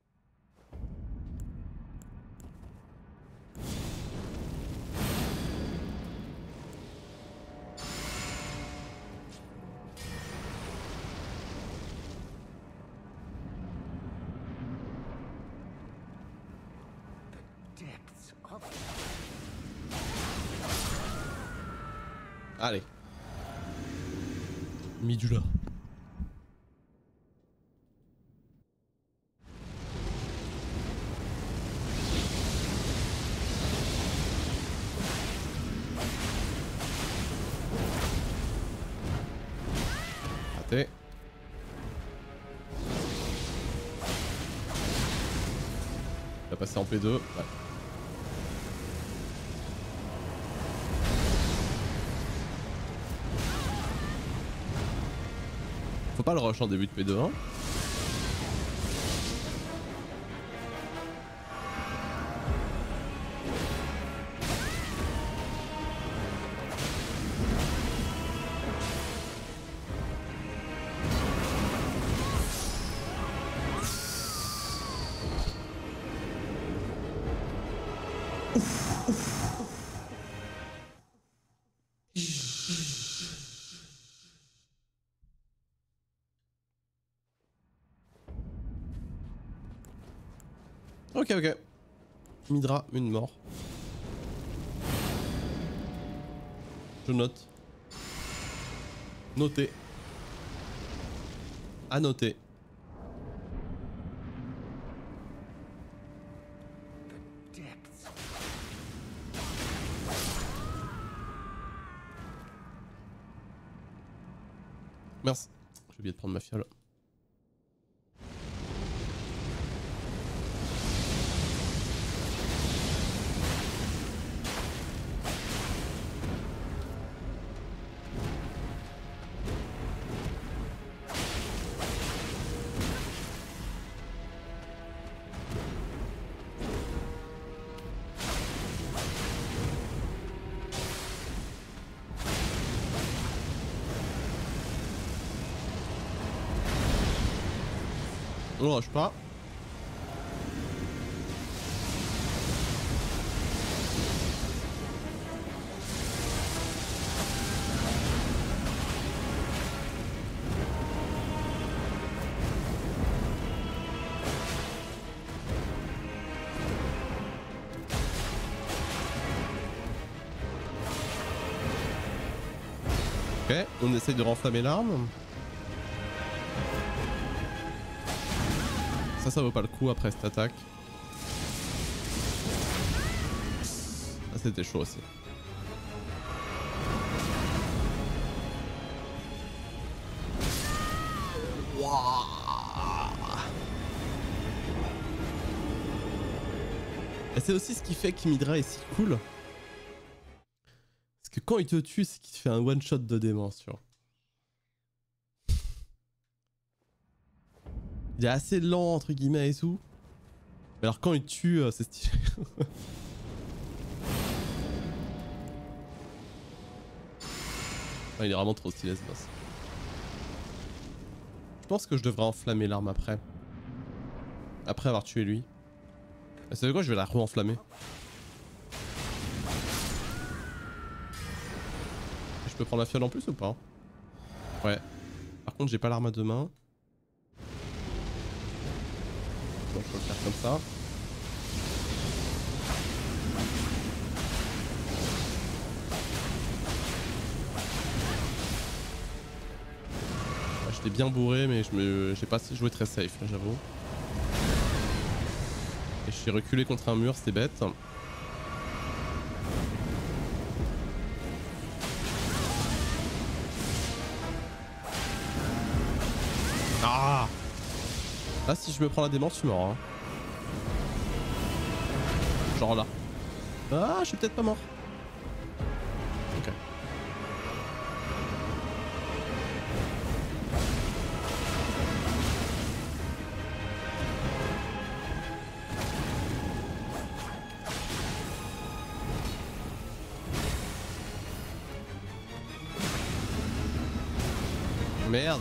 Allez. Midula. Raté. Il va passer en P2. Ouais. Faut pas le rush en début de P2, hein. Ok, ok. Midra, une mort. Je note. Noté. À noter. Merci. J'ai oublié de prendre ma fiole. On rush pas. Ok, on essaye de renflammer l'arme. Ça vaut pas le coup après cette attaque. Ah, c'était chaud aussi. Et c'est aussi ce qui fait que Midra est si cool. Parce que quand il te tue, c'est qu'il te fait un one shot de démence, tu vois. Il est assez lent entre guillemets et tout. Mais alors quand il tue, c'est stylé. Ah, il est vraiment trop stylé ce boss. Je pense que je devrais enflammer l'arme après. Après avoir tué lui. Et c'est quoi, je vais la re-enflammer. Je peux prendre la fiole en plus ou pas? Ouais. Par contre j'ai pas l'arme à deux mains. Donc je peux le faire comme ça. Ouais, j'étais bien bourré mais j'ai pas joué très safe là, j'avoue. Et je suis reculé contre un mur, c'était bête. Ah! Là si je me prends la démence, je suis mort. Hein. Genre là. Ah, je suis peut-être pas mort. Ok. Merde.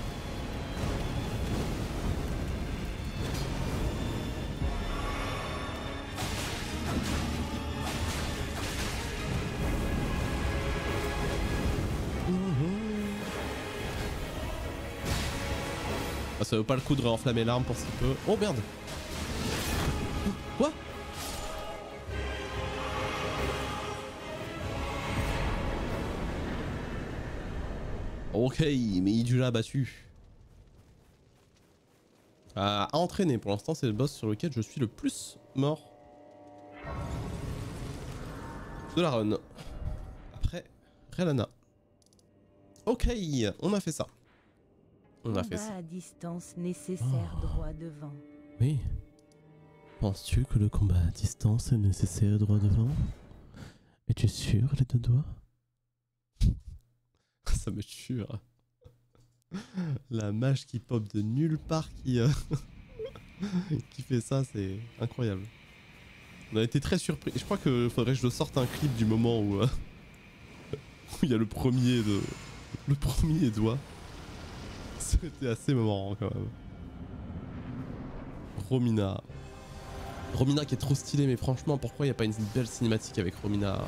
Ah, ça vaut pas le coup de réenflammer l'arme pour ce qu'il peut. Oh merde. Quoi? Ok, mais il l'a battu. À entraîner, pour l'instant c'est le boss sur lequel je suis le plus mort de la run. Après, Relana. Ok, on a fait ça. On a fait ça. À distance nécessaire droit devant. Oui. Penses-tu que le combat à distance est nécessaire droit devant? Es-tu sûr les deux doigts? Ça me tue. La mage qui pop de nulle part qui fait ça, c'est incroyable. On a été très surpris. Je crois qu'il faudrait que je sorte un clip du moment où il y a le premier doigt. C'était assez marrant quand même. Romina. Romina qui est trop stylée, mais franchement, pourquoi il n'y a pas une belle cinématique avec Romina?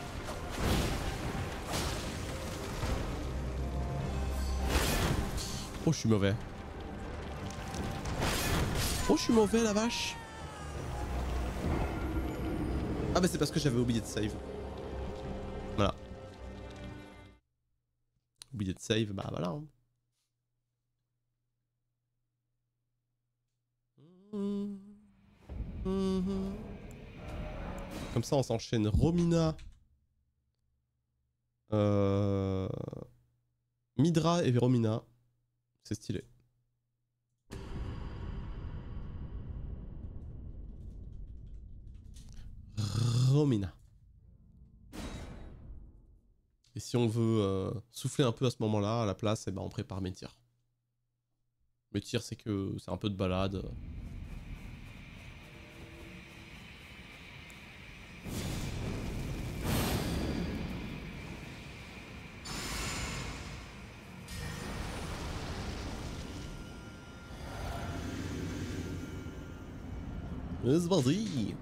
Oh, je suis mauvais. Oh, je suis mauvais, la vache. Ah bah c'est parce que j'avais oublié de save. Voilà. Oublié de save, bah voilà. Hein. Comme ça on s'enchaîne Romina, Midra et Romina. C'est stylé. Romina. Et si on veut souffler un peu à ce moment-là, à la place, eh ben on prépare mes tirs. Mes tirs, c'est que c'est un peu de balade. C'est parti.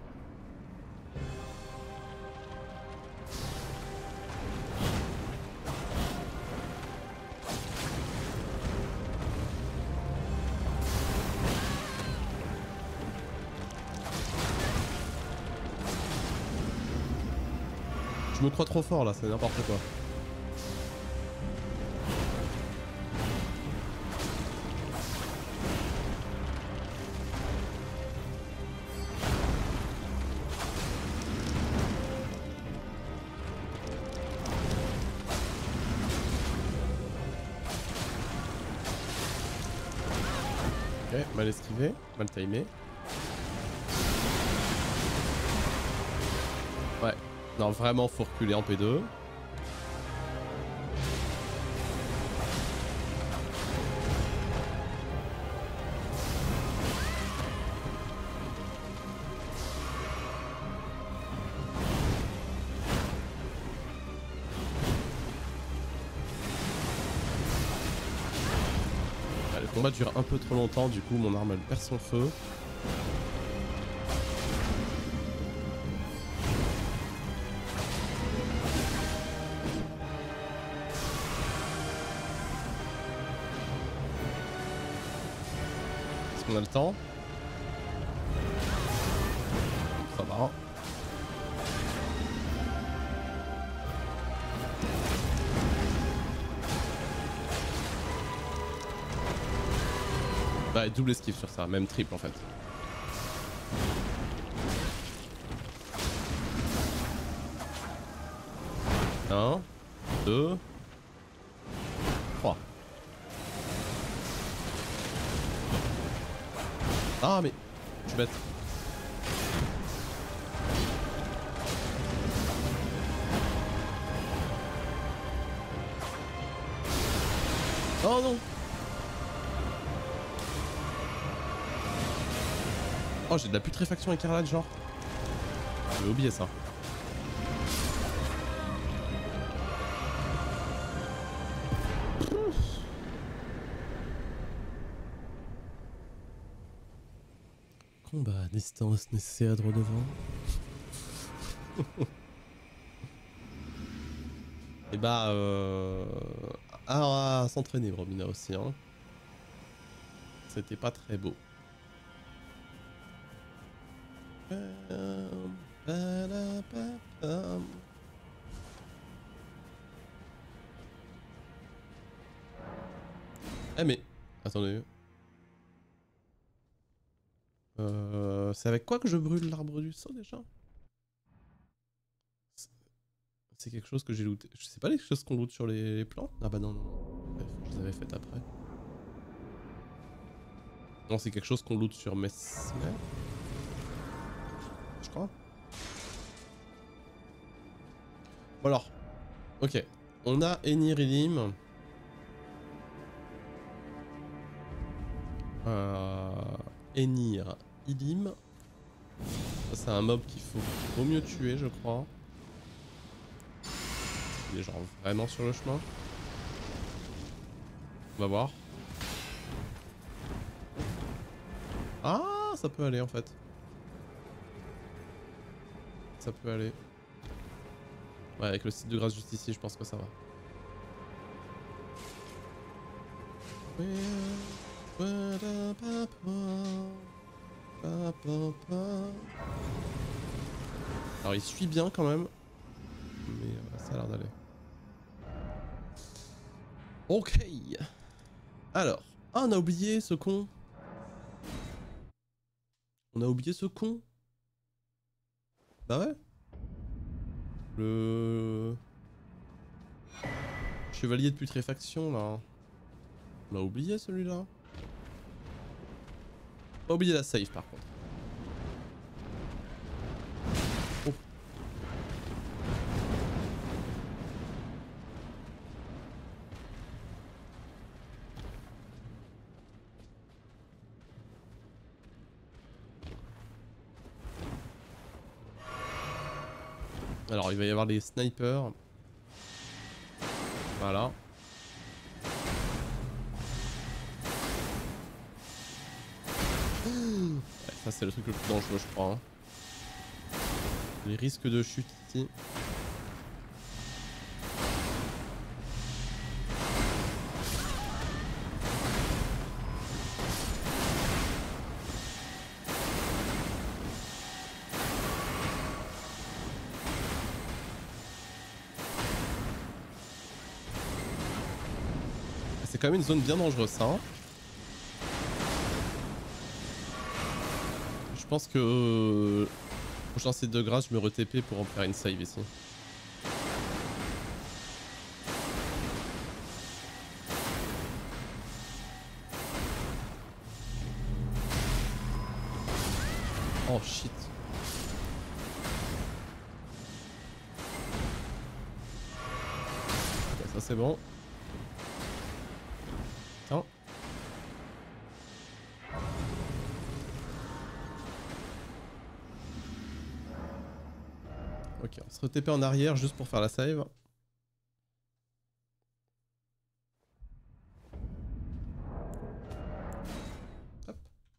Je me crois trop fort là, c'est n'importe quoi. Ok, mal esquivé, mal timé. Ouais, non vraiment faut reculer en P2. Le combat dure un peu trop longtemps, du coup mon arme elle perd son feu. Est-ce qu'on a le temps? Ça va. Bah, double esquive sur ça, même triple en fait. Un, deux, trois. Ah mais, je suis bête. Oh non. Oh, j'ai de la putréfaction écarlate, genre. J'avais oublié ça. Combat à distance nécessaire droit devant. Et bah, à s'entraîner, Romina aussi, hein. C'était pas très beau. Eh mais, attendez. C'est avec quoi que je brûle l'arbre du saut déjà? C'est quelque chose que j'ai looté. Je sais pas les choses qu'on loot sur les plantes? Ah bah non, non. Bref, je les avais faites après. Non, c'est quelque chose qu'on loot sur Mesmer. Je crois. Bon alors. Ok. On a Enir Ilim. Enir Ilim. C'est un mob qu'il faut mieux tuer, je crois. Il est genre vraiment sur le chemin. On va voir. Ah, ça peut aller en fait. Ça peut aller. Ouais, avec le site de grâce juste ici, je pense que ça va. Alors il suit bien quand même. Mais ça a l'air d'aller. Ok. Alors. Ah, on a oublié ce con. On a oublié ce con. Bah ouais. Le chevalier de putréfaction là. On a oublié celui-là. On a oublié la save par contre. Oh. Alors il va y avoir les snipers. Voilà. Ouais, ça c'est le truc le plus dangereux je crois. Hein. Les risques de chute ici. C'est quand même une zone bien dangereuse ça. Hein. Je pense que prochain site de grâce je me re-TP pour en faire une save ici. Oh shit. Ok, ça c'est bon. Attends. Ok, on se re-TP en arrière juste pour faire la save. Hop.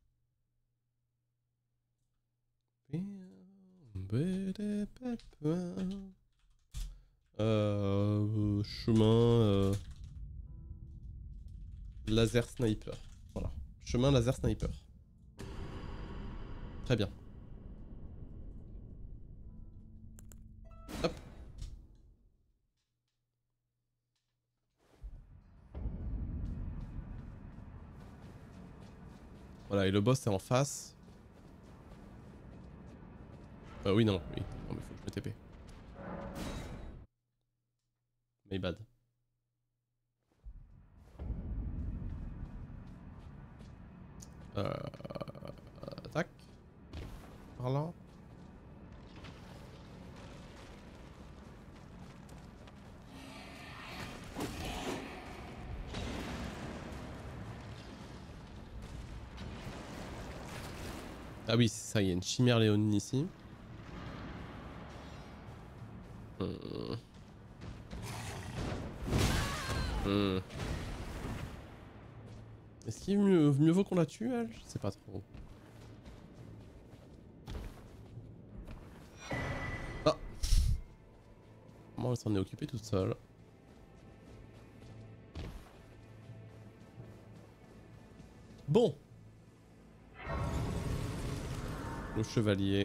Chemin laser sniper. Voilà. Chemin laser sniper. Très bien. Hop. Voilà, et le boss est en face. Oui, non, oui. Non, mais faut que je me TP. My bad. Tac. Par là. Ah oui, c'est ça, il y a une chimère léonine ici. Est-ce qu'il mieux vaut qu'on la tue, elle? Je sais pas trop. Ah! Comment elle s'en est occupée toute seule? Bon! Le chevalier.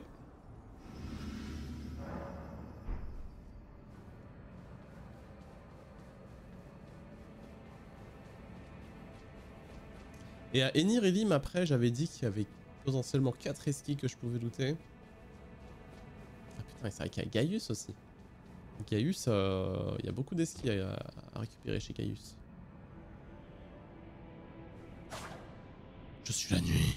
Et à Enir Elim, après, j'avais dit qu'il y avait potentiellement 4 esquis que je pouvais looter. Ah putain, et c'est vrai qu'il y a Gaius aussi. Gaius, il y a beaucoup d'esquis à récupérer chez Gaius. Je suis la nuit.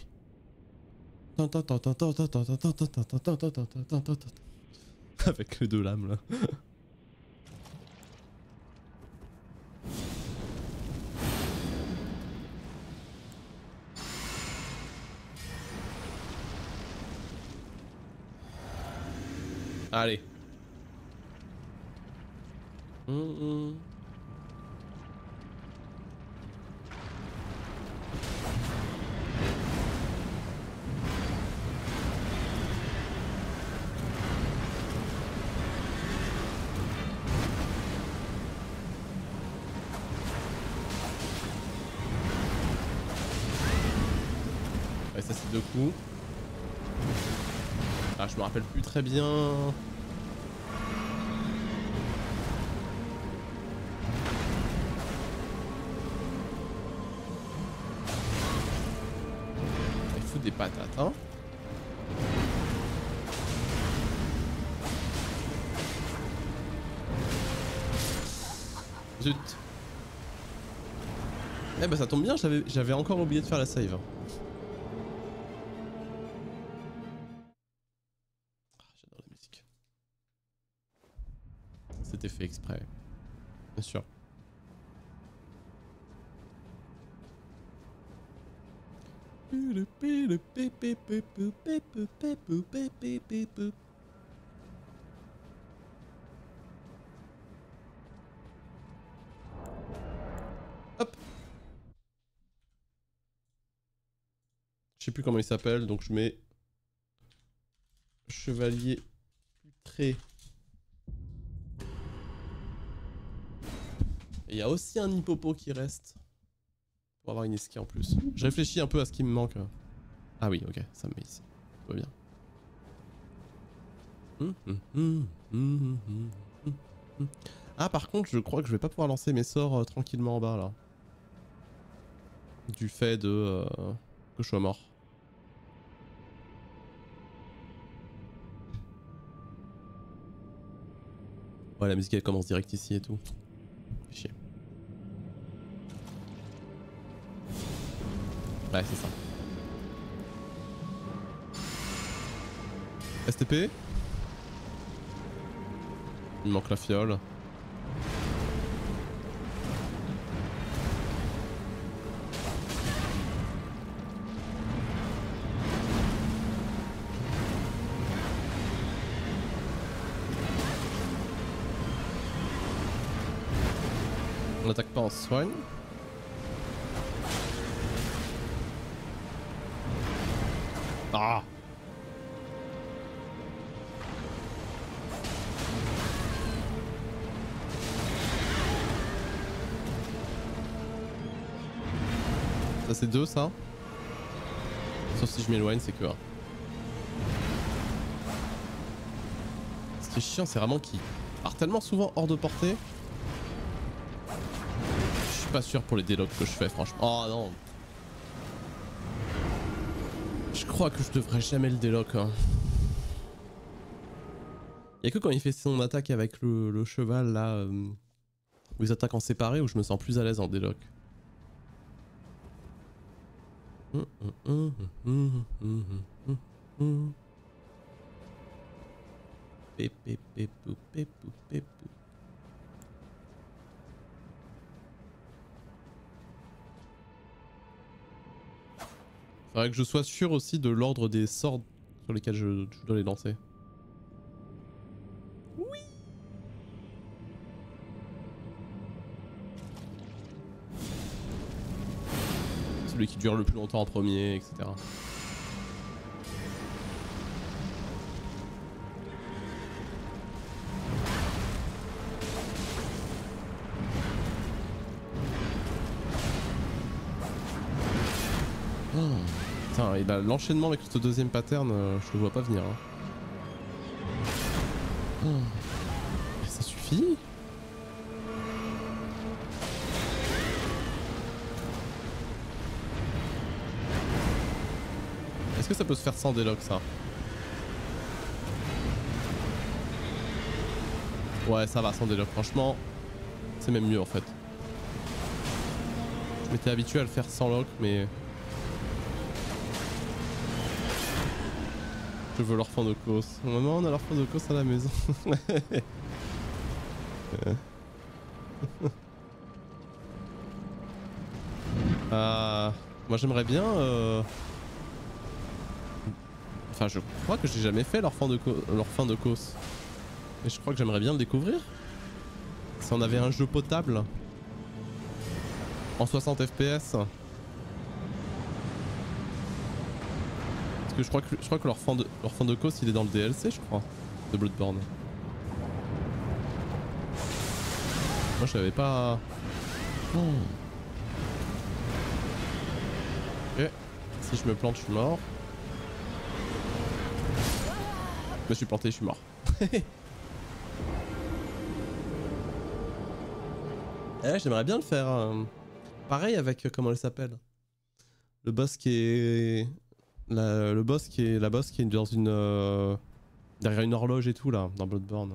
Avec les deux lames là. Allez. Ouais, ça c'est 2 coups. Ah, je me rappelle plus très bien. Il faut des patates, hein. Zut. Eh bah ça tombe bien, j'avais encore oublié de faire la save. J'adore la musique. C'était fait exprès. Bien sûr. Hop. Je sais plus comment il s'appelle, donc je mets chevalier putré. Et il y a aussi un hippopo qui reste. Pour avoir une esquisse en plus. Je réfléchis un peu à ce qui me manque. Ah oui, ok, ça me met ici. Tout va bien. Ah par contre, je crois que je vais pas pouvoir lancer mes sorts tranquillement en bas là. Du fait de que je sois mort. Ouais, la musique elle commence direct ici et tout. Fait chier. Ouais, c'est ça. STP. Il me manque la fiole. On attaque pas, on se soigne. Ah! Ça c'est 2 ça. Sauf si je m'éloigne, c'est que 1. Ce qui est chiant, c'est vraiment qu'il part tellement souvent hors de portée. Je suis pas sûr pour les délocs que je fais, franchement. Oh non! Je crois que je devrais jamais le déloc. Hein. Y'a que quand il fait son attaque avec le cheval là, où ils attaquent en séparé, où je me sens plus à l'aise en déloc. Faudrait que je sois sûr aussi de l'ordre des sorts sur lesquels je dois les lancer. Oui. Celui qui dure le plus longtemps en premier, etc. Putain, et là, l'enchaînement avec ce deuxième pattern, je le vois pas venir. Hein. Oh. Ça suffit? Est-ce que ça peut se faire sans déloc ça? Ouais, ça va sans déloc, franchement. C'est même mieux en fait. Je m'étais habitué à le faire sans lock, mais... Je veux l'orphan de Kos. Maman, on a l'orphan de Kos à la maison. Moi j'aimerais bien... Enfin je crois que j'ai jamais fait l'orphan de Kos. Mais je crois que j'aimerais bien le découvrir. Si on avait un jeu potable. En 60 FPS. Je crois que l'orphan de Kos il est dans le DLC, je crois, de Bloodborne. Moi je savais pas. Oh. Ok, si je me plante je suis mort. Je me suis planté, je suis mort. Ouais, j'aimerais bien le faire. Pareil avec comment elle s'appelle. Le boss qui est... La boss qui est dans une derrière une horloge et tout là dans Bloodborne.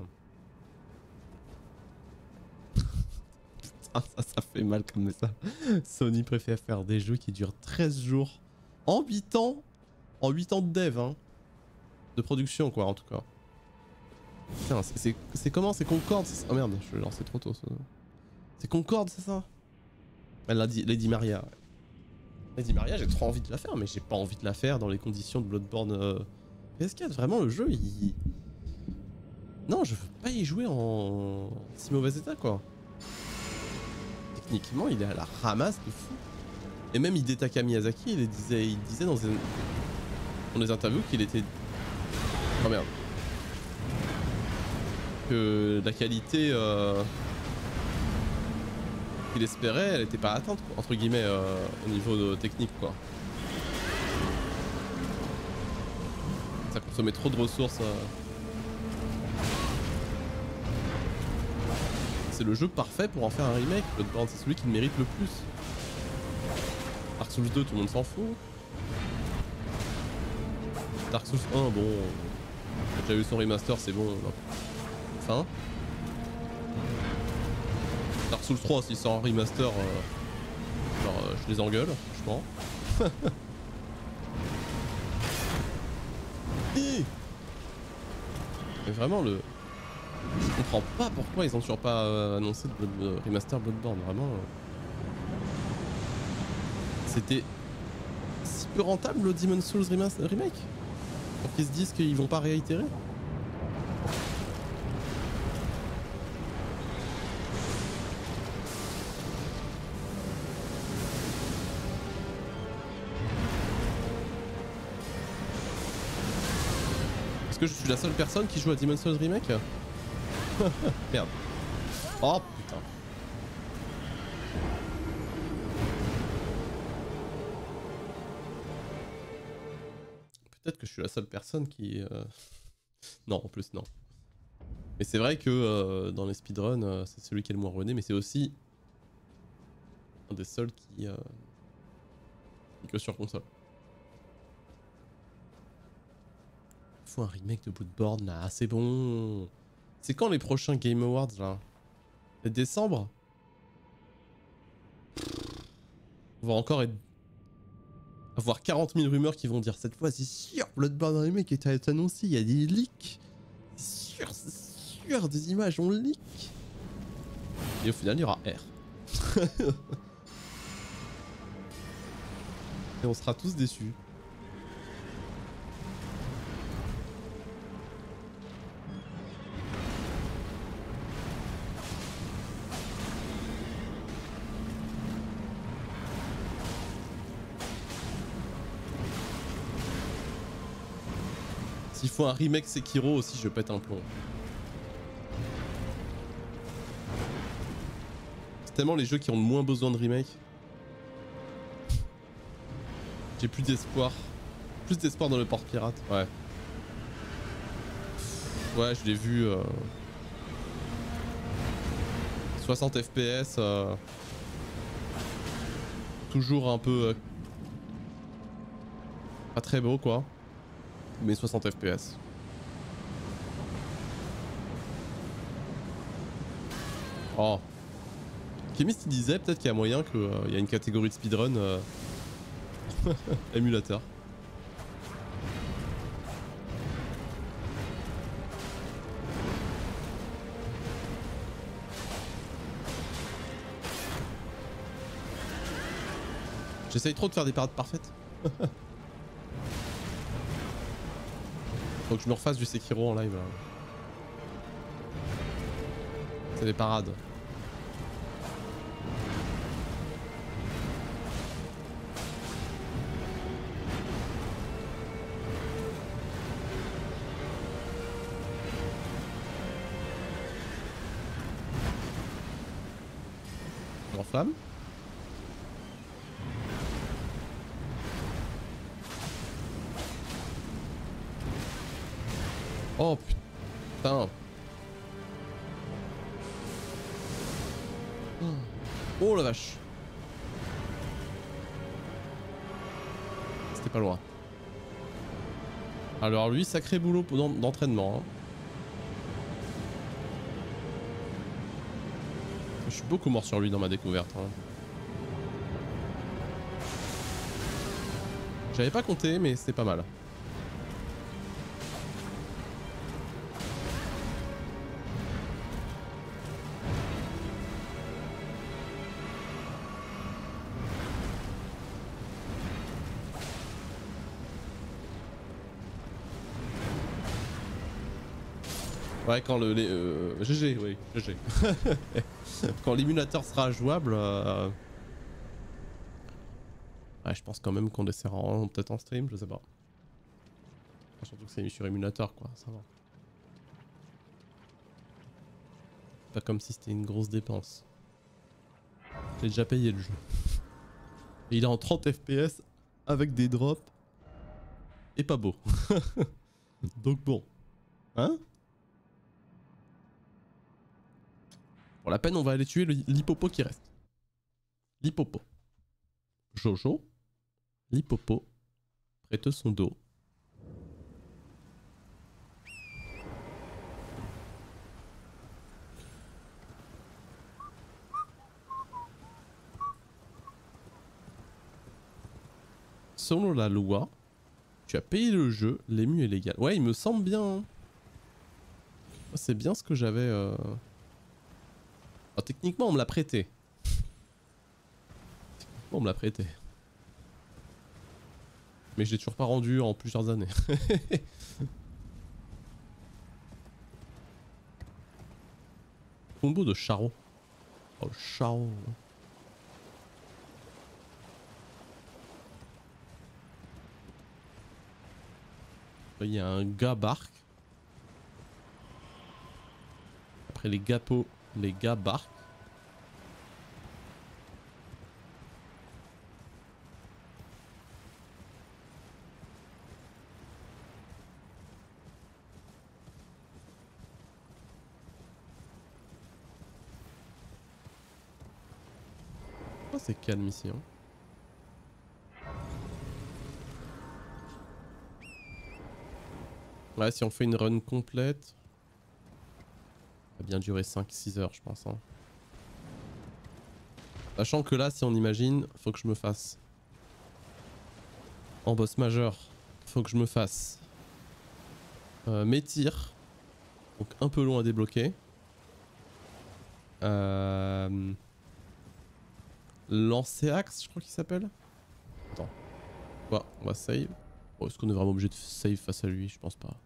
Putain, ça fait mal comme ça. Sony préfère faire des jeux qui durent 13 jours en 8 ans, en 8 ans de dev hein. De production quoi en tout cas. Putain, c'est comment? C'est Concorde? Oh merde, je l'ai lancé trop tôt. C'est Concorde, c'est ça? Elle l'a dit, Lady Maria. Lady Maria, j'ai trop envie de la faire, mais j'ai pas envie de la faire dans les conditions de Bloodborne PS4. Vraiment, le jeu, il... Non, je veux pas y jouer en si mauvais état, quoi. Techniquement, il est à la ramasse de fou. Et même Hidetaka Miyazaki, il disait dans les interviews qu'il était... Oh merde. Que la qualité... qu'il espérait, elle était pas atteinte quoi, entre guillemets au niveau technique quoi. Ça consommait trop de ressources. C'est le jeu parfait pour en faire un remake. Bloodborne, c'est celui qui le mérite le plus. Dark Souls 2, tout le monde s'en fout. Dark Souls 1, bon, j'ai déjà eu son remaster, c'est bon. Enfin. Dark Souls 3 s'il sort en remaster, genre je les engueule, franchement. Mais vraiment, je comprends pas pourquoi ils ont toujours pas annoncé de remaster Bloodborne. Vraiment. C'était si peu rentable le Demon's Souls remake pour qu'ils se disent qu'ils vont pas réitérer. Est-ce que je suis la seule personne qui joue à Demon's Souls remake? Merde. Oh putain. Peut-être que je suis la seule personne qui... Non, en plus, non. Mais c'est vrai que dans les speedruns, c'est celui qui est le moins runné, mais c'est aussi un des seuls qui est que sur console. Faut un remake de Bloodborne là, c'est bon. C'est quand les prochains Game Awards là? C'est décembre? On va encore avoir 40 000 rumeurs qui vont dire cette fois c'est sûr Bloodborne remake est annoncé, il y a des leaks. C'est sûr, des images on leak. Et au final il y aura R. Et on sera tous déçus. S'il faut un remake Sekiro aussi, je pète un plomb. C'est tellement les jeux qui ont le moins besoin de remake. J'ai plus d'espoir. Plus d'espoir dans le port pirate, ouais. Ouais, je l'ai vu. 60 FPS. Toujours un peu... pas très beau quoi. Mais 60 FPS. Oh. Chemist il disait peut-être qu'il y a moyen qu'il y a une catégorie de speedrun émulateur. J'essaye trop de faire des parades parfaites. Faut que je me refasse du Sekiro en live là. C'est des parades. En flamme. Oh putain. Oh la vache. C'était pas loin. Alors lui, sacré boulot d'entraînement. Hein. Je suis beaucoup mort sur lui dans ma découverte. Hein. J'avais pas compté, mais c'était pas mal. Ouais, quand GG, oui, GG. Quand l'émulateur sera jouable, ouais, je pense quand même qu'on essaiera peut-être en stream, je sais pas. Enfin, surtout que c'est mis sur émulateur, quoi, ça va. Pas comme si c'était une grosse dépense. J'ai déjà payé le jeu. Et il est en 30 FPS avec des drops. Et pas beau. Donc bon. Hein? Pour la peine, on va aller tuer l'hippopo qui reste. L'hippopo. Jojo. L'hippopo. Prête son dos. Selon la loi, tu as payé le jeu, l'ému est légal. Ouais, il me semble bien. Hein. C'est bien ce que j'avais... Alors, techniquement, on me l'a prêté. Techniquement, on me l'a prêté. Mais je l'ai toujours pas rendu en plusieurs années. Combo de charron. Oh, le charron. Il y a un gars barque. Après les gapeaux, les gars barques. Oh, c'est calme ici. Hein. Ouais, si on fait une run complète, ça va bien durer 5-6 heures, je pense. Hein. Sachant que là, si on imagine, faut que je me fasse en boss majeur, faut que je me fasse mes tirs, donc un peu long à débloquer. Lancer axe, je crois qu'il s'appelle. Attends. Ouais, on va save. Oh, est-ce qu'on est vraiment obligé de save face à lui? Je pense pas.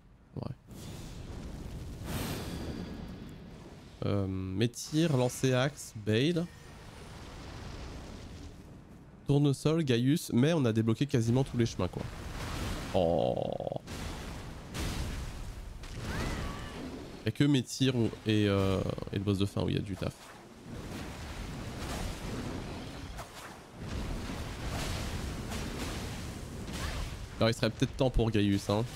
Ouais. Mes tirs, lancer axe, Bale. Tournesol, Gaius, mais on a débloqué quasiment tous les chemins quoi. Oh. Y'a que mes tirs et le boss de fin où il y a du taf. Alors il serait peut-être temps pour Gaius hein.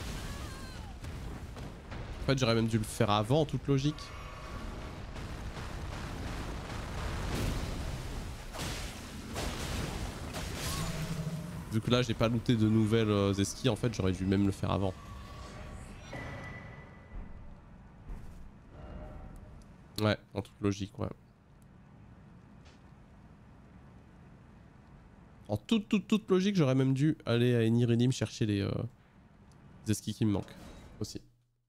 En fait j'aurais même dû le faire avant en toute logique. Vu que là j'ai pas looté de nouvelles esquis en fait j'aurais dû même le faire avant. Ouais, en toute logique ouais. En toute logique j'aurais même dû aller à Eniridim chercher les esquis qui me manquent aussi.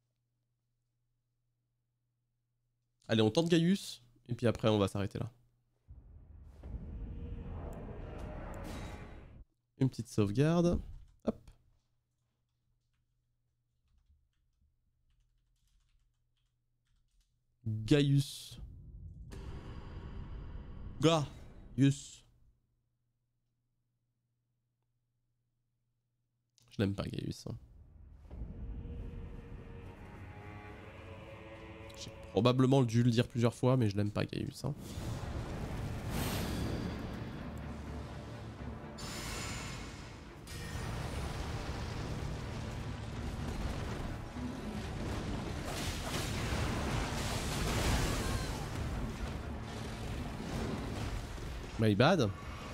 Allez on tente Gaius et puis après on va s'arrêter là. Une petite sauvegarde. Hop. Gaius. Gaius. Je l'aime pas Gaius. Hein. J'ai probablement dû le dire plusieurs fois mais je l'aime pas Gaius. Hein. My bad.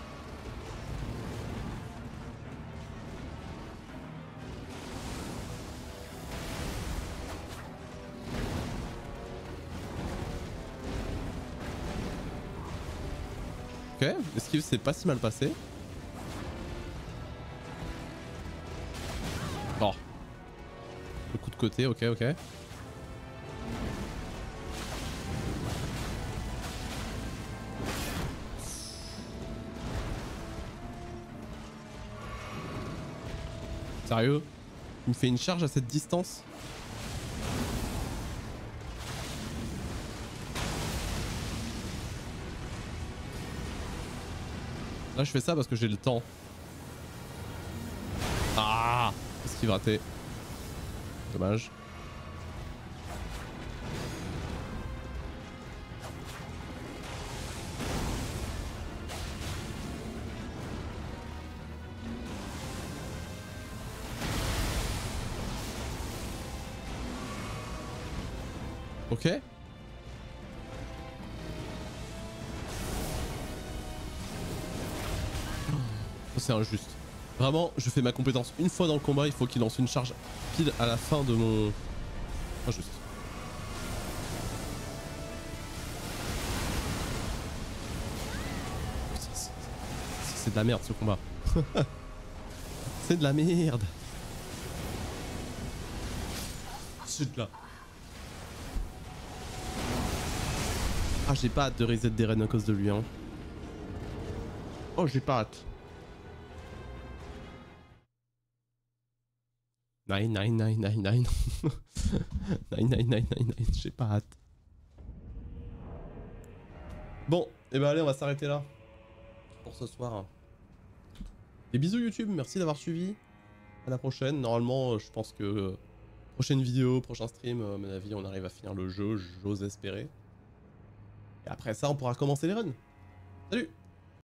Ok, l'esquive c'est pas si mal passé. Oh. Le coup de côté, ok. Sérieux? Il me fait une charge à cette distance? Là je fais ça parce que j'ai le temps. Ah! Esquive raté. Dommage. Ok. C'est injuste. Vraiment, je fais ma compétence une fois dans le combat, il faut qu'il lance une charge pile à la fin de mon... Injuste. C'est de la merde ce combat. C'est de la merde. C'est de la... Ah, j'ai pas hâte de reset des runs à cause de lui, hein. Oh, j'ai pas hâte. Nine, nine, nine, nine, nine. Nine, nine, nine, nine, nine. J'ai pas hâte. Bon, et bah allez, on va s'arrêter là pour ce soir. Et bisous YouTube, merci d'avoir suivi. À la prochaine. Normalement, je pense que prochaine vidéo, prochain stream, à mon avis, on arrive à finir le jeu, j'ose espérer. Et après ça, on pourra commencer les runs. Salut!